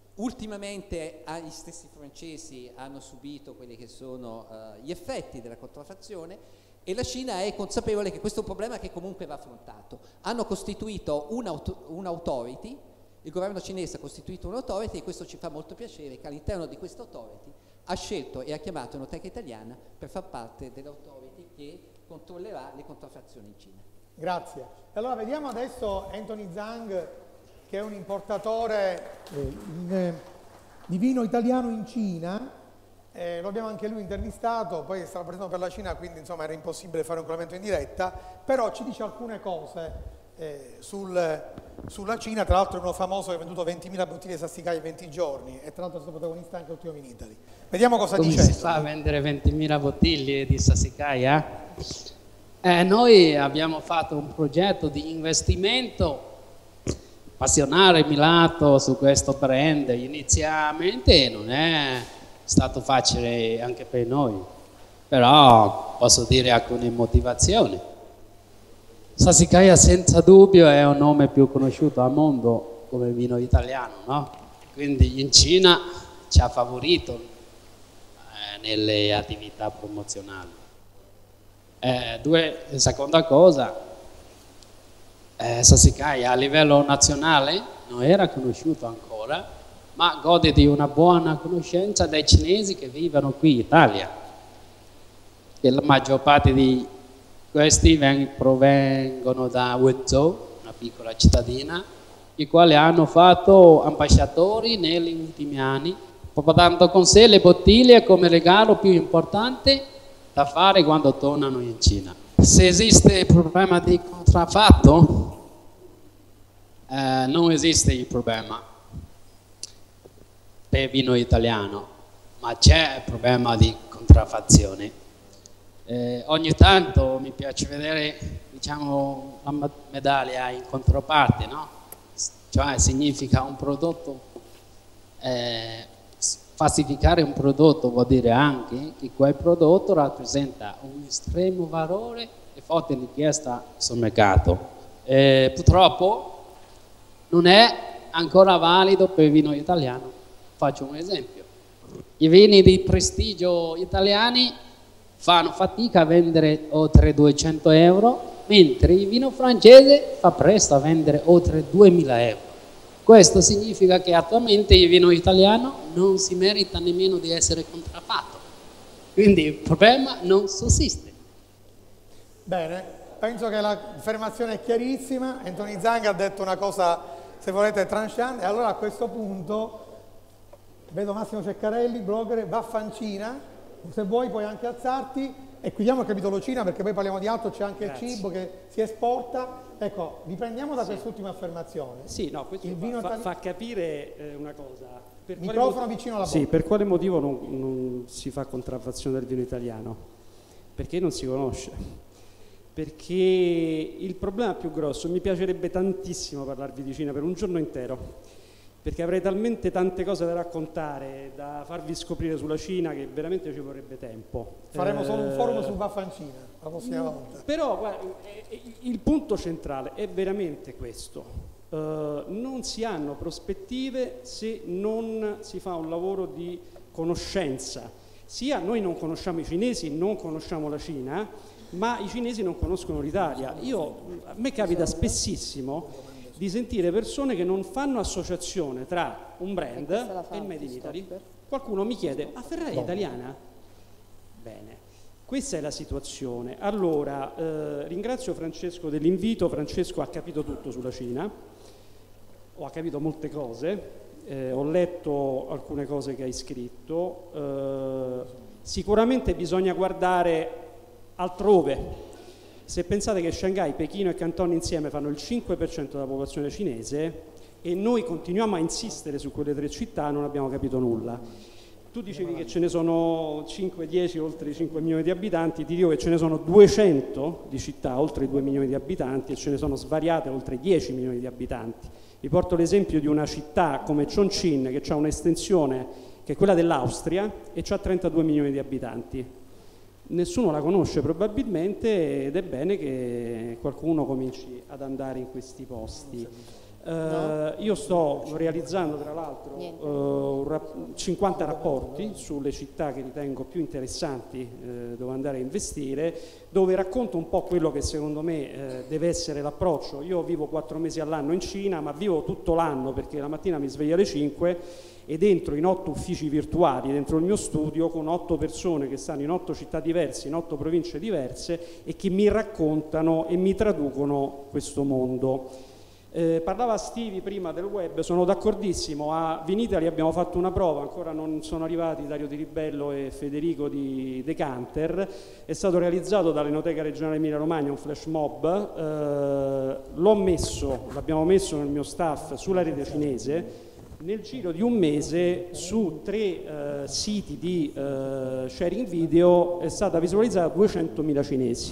Ultimamente gli stessi francesi hanno subito quelli che sono gli effetti della contraffazione e la Cina è consapevole che questo è un problema che comunque va affrontato. Hanno costituito un'autority, il governo cinese ha costituito un'autority e questo ci fa molto piacere che all'interno di questa autority ha scelto e ha chiamato Enoteca Italiana per far parte dell'autority che controllerà le contraffazioni in Cina. Grazie. Allora vediamo adesso Anthony Zhang, che è un importatore di vino italiano in Cina. Lo abbiamo anche lui intervistato, poi stava presentando per la Cina, quindi insomma era impossibile fare un collegamento in diretta, però ci dice alcune cose sulla Cina. Tra l'altro è uno famoso che ha venduto 20.000 bottiglie di Sassicaia in 20 giorni e tra l'altro è stato protagonista anche Ultimo in Italy. Vediamo cosa dice. Come si fa a vendere 20.000 bottiglie di Sassicaia? Noi abbiamo fatto un progetto di investimento, appassionare Milato su questo brand. Inizialmente non è stato facile anche per noi, però posso dire alcune motivazioni. Sassicaia senza dubbio è un nome più conosciuto al mondo come vino italiano, no? Quindi in Cina ci ha favorito nelle attività promozionali. Seconda cosa, Sassicaia a livello nazionale non era conosciuto ancora, ma gode di una buona conoscenza dei cinesi che vivono qui in Italia. E la maggior parte di questi provengono da Wenzhou, una piccola cittadina, i quali hanno fatto ambasciatori negli ultimi anni, portando con sé le bottiglie come regalo più importante da fare quando tornano in Cina. Se esiste il problema di contraffatto, non esiste il problema per vino italiano, ma c'è il problema di contraffazione. Ogni tanto mi piace vedere, diciamo, la medaglia in controparte, no? Cioè significa un prodotto, falsificare un prodotto vuol dire anche che quel prodotto rappresenta un estremo valore e forte richiesta sul mercato. Purtroppo non è ancora valido per il vino italiano. Faccio un esempio. I vini di prestigio italiani fanno fatica a vendere oltre 200 euro, mentre il vino francese fa presto a vendere oltre 2000 euro. Questo significa che attualmente il vino italiano non si merita nemmeno di essere contraffatto. Quindi il problema non sussiste. Bene, penso che l'affermazione è chiarissima. Anthony Zhang ha detto una cosa, se volete, tranchante, e allora a questo punto vedo Massimo Ceccarelli, blogger, vaffancina, se vuoi puoi anche alzarti e chiudiamo il capitolo Cina, perché poi parliamo di altro, c'è anche il cibo che si esporta. Ecco, riprendiamo da quest'ultima affermazione. Sì, no, questo fa capire una cosa. Microfono vicino alla bocca. Sì, per quale motivo non si fa contraffazione del vino italiano? Perché non si conosce. Perché il problema più grosso, mi piacerebbe tantissimo parlarvi di Cina per un giorno intero, perché avrei talmente tante cose da raccontare, da farvi scoprire sulla Cina, che veramente ci vorrebbe tempo. Faremo solo un forum su vaffancina la prossima volta. Però guarda, il punto centrale è veramente questo. Non si hanno prospettive se non si fa un lavoro di conoscenza. Sia noi non conosciamo i cinesi, non conosciamo la Cina, ma i cinesi non conoscono l'Italia. A me capita spessissimo di sentire persone che non fanno associazione tra un brand e il Made in Italy. Qualcuno mi chiede, ma Ferrari è italiana? Bene, questa è la situazione. Allora, ringrazio Francesco dell'invito. Francesco ha capito tutto sulla Cina, o ha capito molte cose, ho letto alcune cose che hai scritto. Sicuramente bisogna guardare altrove. Se pensate che Shanghai, Pechino e Canton insieme fanno il 5% della popolazione cinese e noi continuiamo a insistere su quelle 3 città, non abbiamo capito nulla. Tu dicevi che ce ne sono 5, 10, oltre i 5 milioni di abitanti, ti dico che ce ne sono 200 di città oltre i 2 milioni di abitanti e ce ne sono svariate oltre i 10 milioni di abitanti. Vi porto l'esempio di una città come Chongqing, che ha un'estensione che è quella dell'Austria e ha 32 milioni di abitanti. Nessuno la conosce probabilmente ed è bene che qualcuno cominci ad andare in questi posti. Io sto realizzando tra l'altro 50 rapporti sulle città che ritengo più interessanti dove andare a investire, dove racconto un po' quello che secondo me deve essere l'approccio. Io vivo 4 mesi all'anno in Cina, ma vivo tutto l'anno perché la mattina mi sveglio alle 5 ed entro in 8 uffici virtuali dentro il mio studio con 8 persone che stanno in 8 città diverse, in 8 province diverse e che mi raccontano e mi traducono questo mondo. Parlava Stevie prima del web, sono d'accordissimo. A Vinitaly abbiamo fatto una prova, ancora non sono arrivati Dario Di Ribello e Federico di Decanter, è stato realizzato dall'Enoteca Regionale Emilia Romagna un flash mob, l'abbiamo messo nel mio staff sulla rete cinese. Nel giro di un mese su 3 siti di sharing video è stata visualizzata 200.000 cinesi.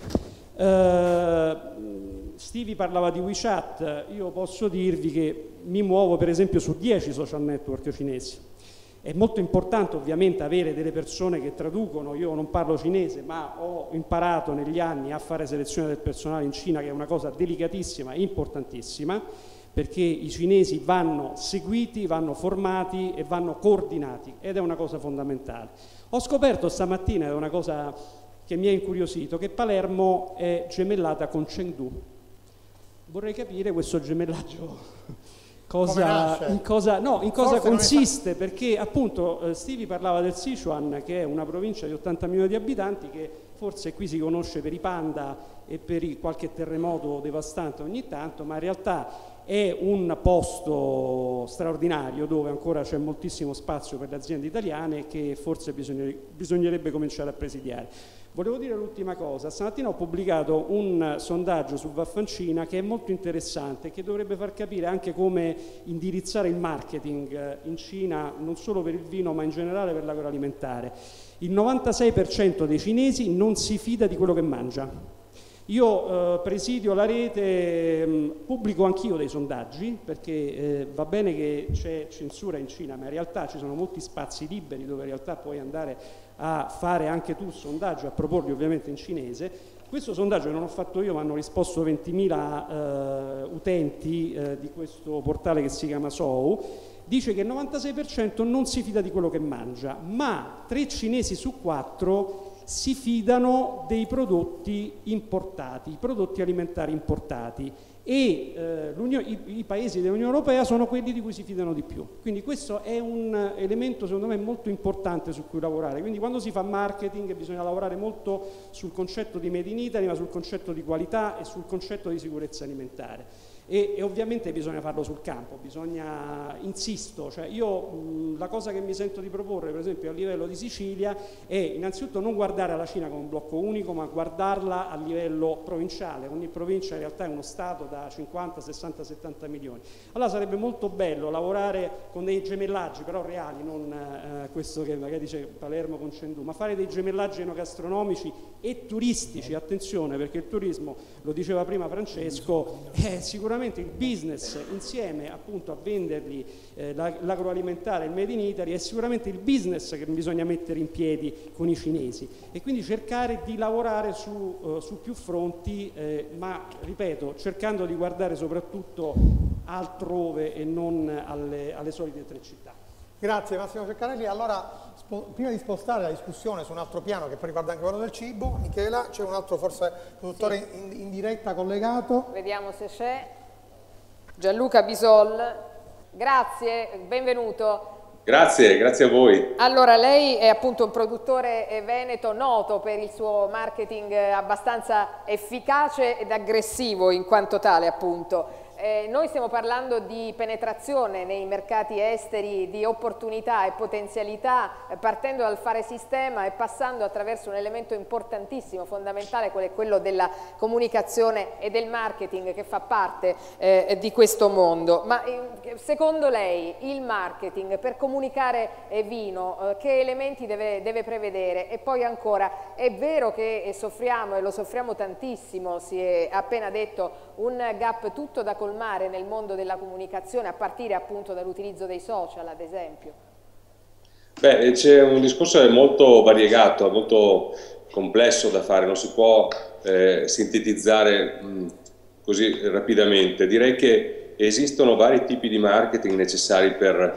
Stevie parlava di WeChat, io posso dirvi che mi muovo per esempio su 10 social network cinesi. È molto importante ovviamente avere delle persone che traducono, io non parlo cinese ma ho imparato negli anni a fare selezione del personale in Cina, che è una cosa delicatissima e importantissima, perché i cinesi vanno seguiti, vanno formati e vanno coordinati ed è una cosa fondamentale. Ho scoperto stamattina, è una cosa che mi ha incuriosito, che Palermo è gemellata con Chengdu. Vorrei capire questo gemellaggio in cosa consiste, perché appunto Stevie parlava del Sichuan, che è una provincia di 80 milioni di abitanti, che forse qui si conosce per i panda e per qualche terremoto devastante ogni tanto, ma in realtà è un posto straordinario dove ancora c'è moltissimo spazio per le aziende italiane che forse bisognerebbe cominciare a presidiare. Volevo dire l'ultima cosa, stamattina ho pubblicato un sondaggio su Vaffancina che è molto interessante e che dovrebbe far capire anche come indirizzare il marketing in Cina, non solo per il vino ma in generale per l'agroalimentare. Il 96% dei cinesi non si fida di quello che mangia. Io presidio la rete, pubblico anch'io dei sondaggi perché va bene che c'è censura in Cina, ma in realtà ci sono molti spazi liberi dove in realtà puoi andare a fare anche tu sondaggi, a proporli ovviamente in cinese. Questo sondaggio non ho fatto io, ma hanno risposto 20.000 utenti di questo portale che si chiama Sou. Dice che il 96% non si fida di quello che mangia, ma 3 cinesi su 4 si fidano dei prodotti importati, prodotti alimentari importati, e i paesi dell'Unione Europea sono quelli di cui si fidano di più. Quindi questo è un elemento secondo me molto importante su cui lavorare. Quindi quando si fa marketing bisogna lavorare molto sul concetto di Made in Italy, ma sul concetto di qualità e sul concetto di sicurezza alimentare. E ovviamente bisogna farlo sul campo, insisto, cioè io la cosa che mi sento di proporre per esempio a livello di Sicilia è innanzitutto non guardare alla Cina come un blocco unico, ma guardarla a livello provinciale. Ogni provincia in realtà è uno stato da 50, 60, 70 milioni. Allora sarebbe molto bello lavorare con dei gemellaggi, però reali, non questo che magari dice Palermo con Cendù, ma fare dei gemellaggi enogastronomici e turistici, attenzione, perché il turismo, lo diceva prima Francesco, è sicuramente il business insieme appunto a vendergli l'agroalimentare, il Made in Italy, è sicuramente il business che bisogna mettere in piedi con i cinesi, e quindi cercare di lavorare su più fronti, ma ripeto, cercando di guardare soprattutto altrove e non alle solite tre città. Grazie Massimo Ceccarelli. Allora, prima di spostare la discussione su un altro piano che poi riguarda anche quello del cibo, Michela, c'è un altro forse produttore in diretta collegato. Vediamo se c'è. Gianluca Bisol, grazie, benvenuto. Grazie a voi. Allora, lei è appunto un produttore veneto noto per il suo marketing abbastanza efficace ed aggressivo in quanto tale, appunto. Noi stiamo parlando di penetrazione nei mercati esteri, di opportunità e potenzialità, partendo dal fare sistema e passando attraverso un elemento importantissimo, fondamentale, quello della comunicazione e del marketing, che fa parte di questo mondo. Ma secondo lei il marketing per comunicare vino, che elementi deve prevedere? E poi ancora, è vero che soffriamo, e lo soffriamo tantissimo, si è appena detto, un gap tutto da colmare nel mondo della comunicazione, a partire appunto dall'utilizzo dei social, ad esempio? Beh, c'è un discorso molto variegato, molto complesso da fare, non si può sintetizzare così rapidamente. Direi che esistono vari tipi di marketing necessari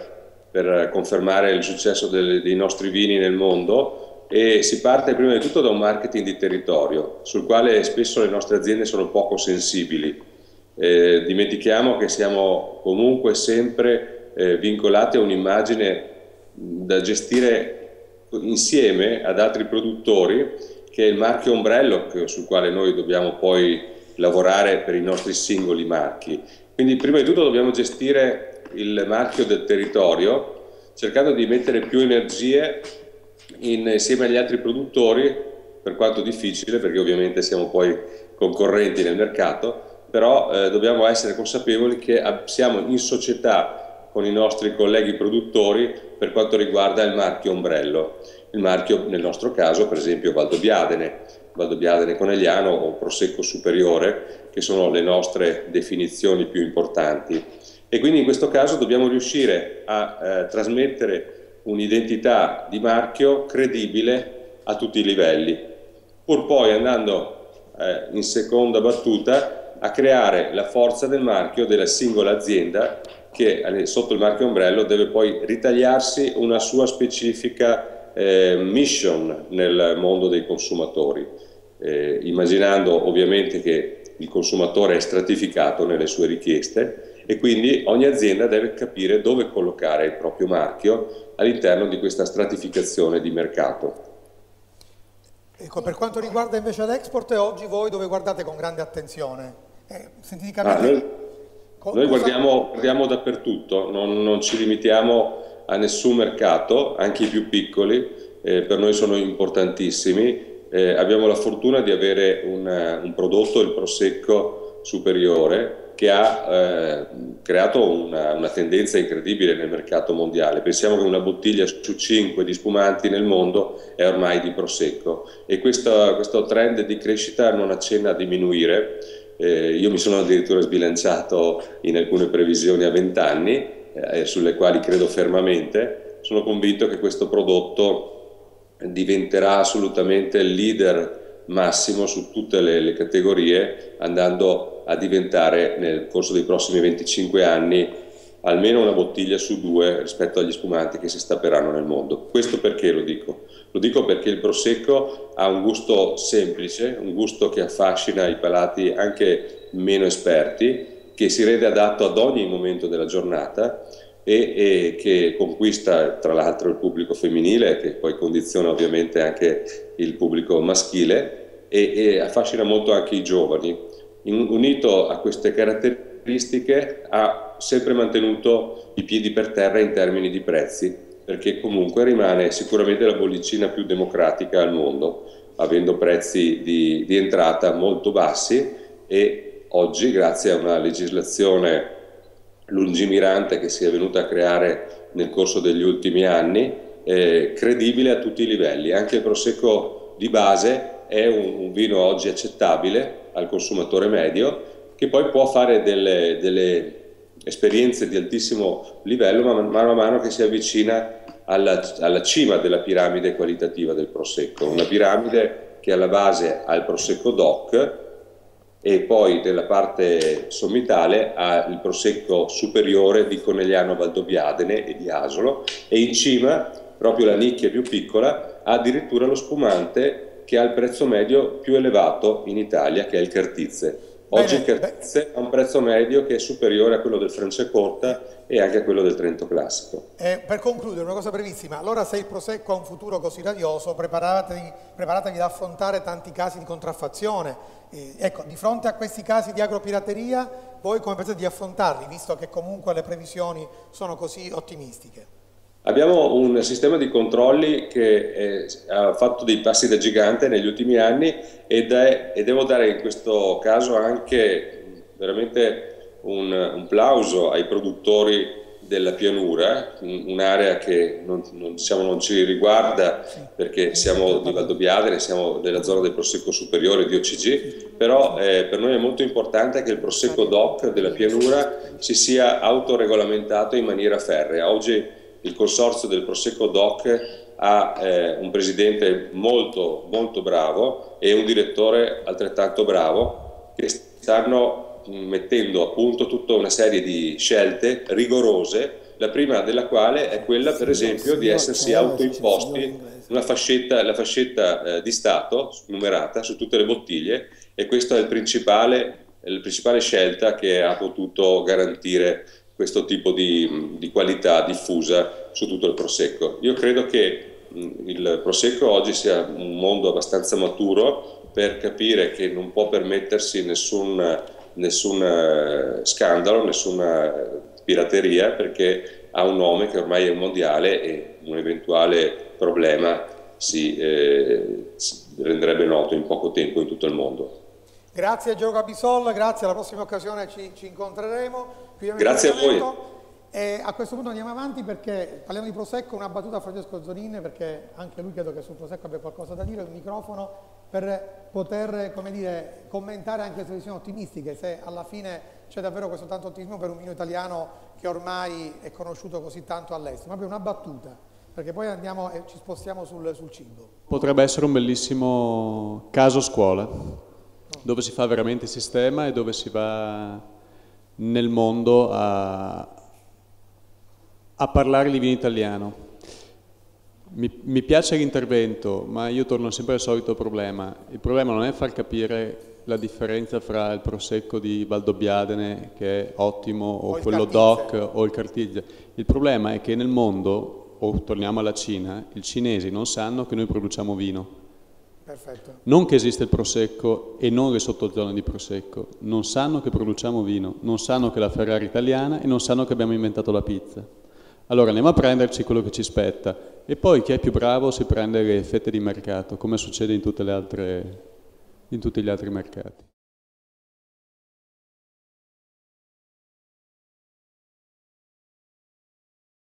per confermare il successo dei nostri vini nel mondo, e si parte prima di tutto da un marketing di territorio, sul quale spesso le nostre aziende sono poco sensibili. Dimentichiamo che siamo comunque sempre vincolati a un'immagine da gestire insieme ad altri produttori, che è il marchio ombrello sul quale noi dobbiamo poi lavorare per i nostri singoli marchi. Quindi prima di tutto dobbiamo gestire il marchio del territorio, cercando di mettere più energie insieme agli altri produttori, per quanto difficile, perché ovviamente siamo poi concorrenti nel mercato, però dobbiamo essere consapevoli che siamo in società con i nostri colleghi produttori per quanto riguarda il marchio ombrello. Il marchio, nel nostro caso, per esempio Valdobbiadene Conegliano o Prosecco Superiore, che sono le nostre definizioni più importanti. E quindi in questo caso dobbiamo riuscire a trasmettere un'identità di marchio credibile a tutti i livelli, pur poi andando in seconda battuta a creare la forza del marchio della singola azienda, che sotto il marchio ombrello deve poi ritagliarsi una sua specifica mission nel mondo dei consumatori, immaginando ovviamente che il consumatore è stratificato nelle sue richieste, e quindi ogni azienda deve capire dove collocare il proprio marchio all'interno di questa stratificazione di mercato. Ecco, per quanto riguarda invece l'export, oggi voi dove guardate con grande attenzione? Noi guardiamo dappertutto, non ci limitiamo a nessun mercato, anche i più piccoli, per noi sono importantissimi. Abbiamo la fortuna di avere un prodotto, il Prosecco Superiore, che ha creato una tendenza incredibile nel mercato mondiale. Pensiamo che una bottiglia su 5 di spumanti nel mondo è ormai di Prosecco, e questo trend di crescita non accenna a diminuire. Io mi sono addirittura sbilanciato in alcune previsioni a 20 anni, sulle quali credo fermamente. Sono convinto che questo prodotto diventerà assolutamente il leader massimo su tutte le categorie, andando a diventare nel corso dei prossimi 25 anni almeno una bottiglia su 2 rispetto agli spumanti che si stapperanno nel mondo. Questo perché lo dico? Lo dico perché il Prosecco ha un gusto semplice, un gusto che affascina i palati anche meno esperti, che si rende adatto ad ogni momento della giornata e che conquista tra l'altro il pubblico femminile, che poi condiziona ovviamente anche il pubblico maschile, e affascina molto anche i giovani. Unito a queste caratteristiche ha sempre mantenuto i piedi per terra in termini di prezzi, perché comunque rimane sicuramente la bollicina più democratica al mondo, avendo prezzi di entrata molto bassi, e oggi, grazie a una legislazione lungimirante che si è venuta a creare nel corso degli ultimi anni, credibile a tutti i livelli. Anche il Prosecco di base è un vino oggi accettabile al consumatore medio, che poi può fare delle esperienze di altissimo livello mano a mano che si avvicina alla cima della piramide qualitativa del Prosecco, una piramide che alla base ha il Prosecco DOC e poi nella parte sommitale ha il Prosecco superiore di Conegliano Valdobbiadene e di Asolo, e in cima, proprio la nicchia più piccola, ha addirittura lo spumante che ha il prezzo medio più elevato in Italia, che è il Cartizze. Oggi il Cartizze ha un prezzo medio che è superiore a quello del Franciacorta e anche a quello del Trento Classico. Per concludere, una cosa brevissima. Allora, se il Prosecco ha un futuro così radioso, preparatevi ad affrontare tanti casi di contraffazione. Ecco, di fronte a questi casi di agropirateria, voi come pensate di affrontarli, visto che comunque le previsioni sono così ottimistiche? Abbiamo un sistema di controlli che ha fatto dei passi da gigante negli ultimi anni e devo dare in questo caso anche veramente un plauso ai produttori della pianura, un'area che non ci riguarda perché siamo di Valdobbiadene, siamo nella zona del Prosecco superiore di OCG, però per noi è molto importante che il Prosecco DOC della pianura si sia autoregolamentato in maniera ferrea. Oggi il consorzio del Prosecco DOC ha un presidente molto bravo e un direttore altrettanto bravo, che stanno mettendo a punto tutta una serie di scelte rigorose, la prima della quale è quella, per esempio, di essersi autoimposti la fascetta di Stato numerata su tutte le bottiglie, e questa è la principale scelta che ha potuto garantire questo tipo di qualità diffusa su tutto il Prosecco. Io credo che il Prosecco oggi sia un mondo abbastanza maturo per capire che non può permettersi nessun scandalo, nessuna pirateria, perché ha un nome che ormai è mondiale e un eventuale problema si renderebbe noto in poco tempo in tutto il mondo. Grazie a Gioco Abisol, grazie, alla prossima occasione ci incontreremo. Grazie a voi. E a questo punto andiamo avanti perché parliamo di Prosecco, una battuta a Francesco Zonin, perché anche lui credo che sul Prosecco abbia qualcosa da dire, il microfono per poter, come dire, commentare anche le previsioni ottimistiche, se alla fine c'è davvero questo tanto ottimismo per un vino italiano che ormai è conosciuto così tanto all'estero. Proprio una battuta, perché poi andiamo e ci spostiamo sul cibo. Potrebbe essere un bellissimo caso scuola, dove si fa veramente sistema e dove si va nel mondo a parlare di vino italiano. Mi piace l'intervento, ma io torno sempre al solito problema. Il problema non è far capire la differenza fra il Prosecco di Valdobbiadene, che è ottimo, o quello DOC o il Cartizze. Il problema è che nel mondo, o torniamo alla Cina, i cinesi non sanno che noi produciamo vino. Perfetto. Non che esiste il Prosecco e non le sottozone di Prosecco, non sanno che produciamo vino, non sanno che la Ferrari è italiana e non sanno che abbiamo inventato la pizza. Allora andiamo a prenderci quello che ci spetta e poi chi è più bravo si prende le fette di mercato, come succede in tutti gli altri mercati.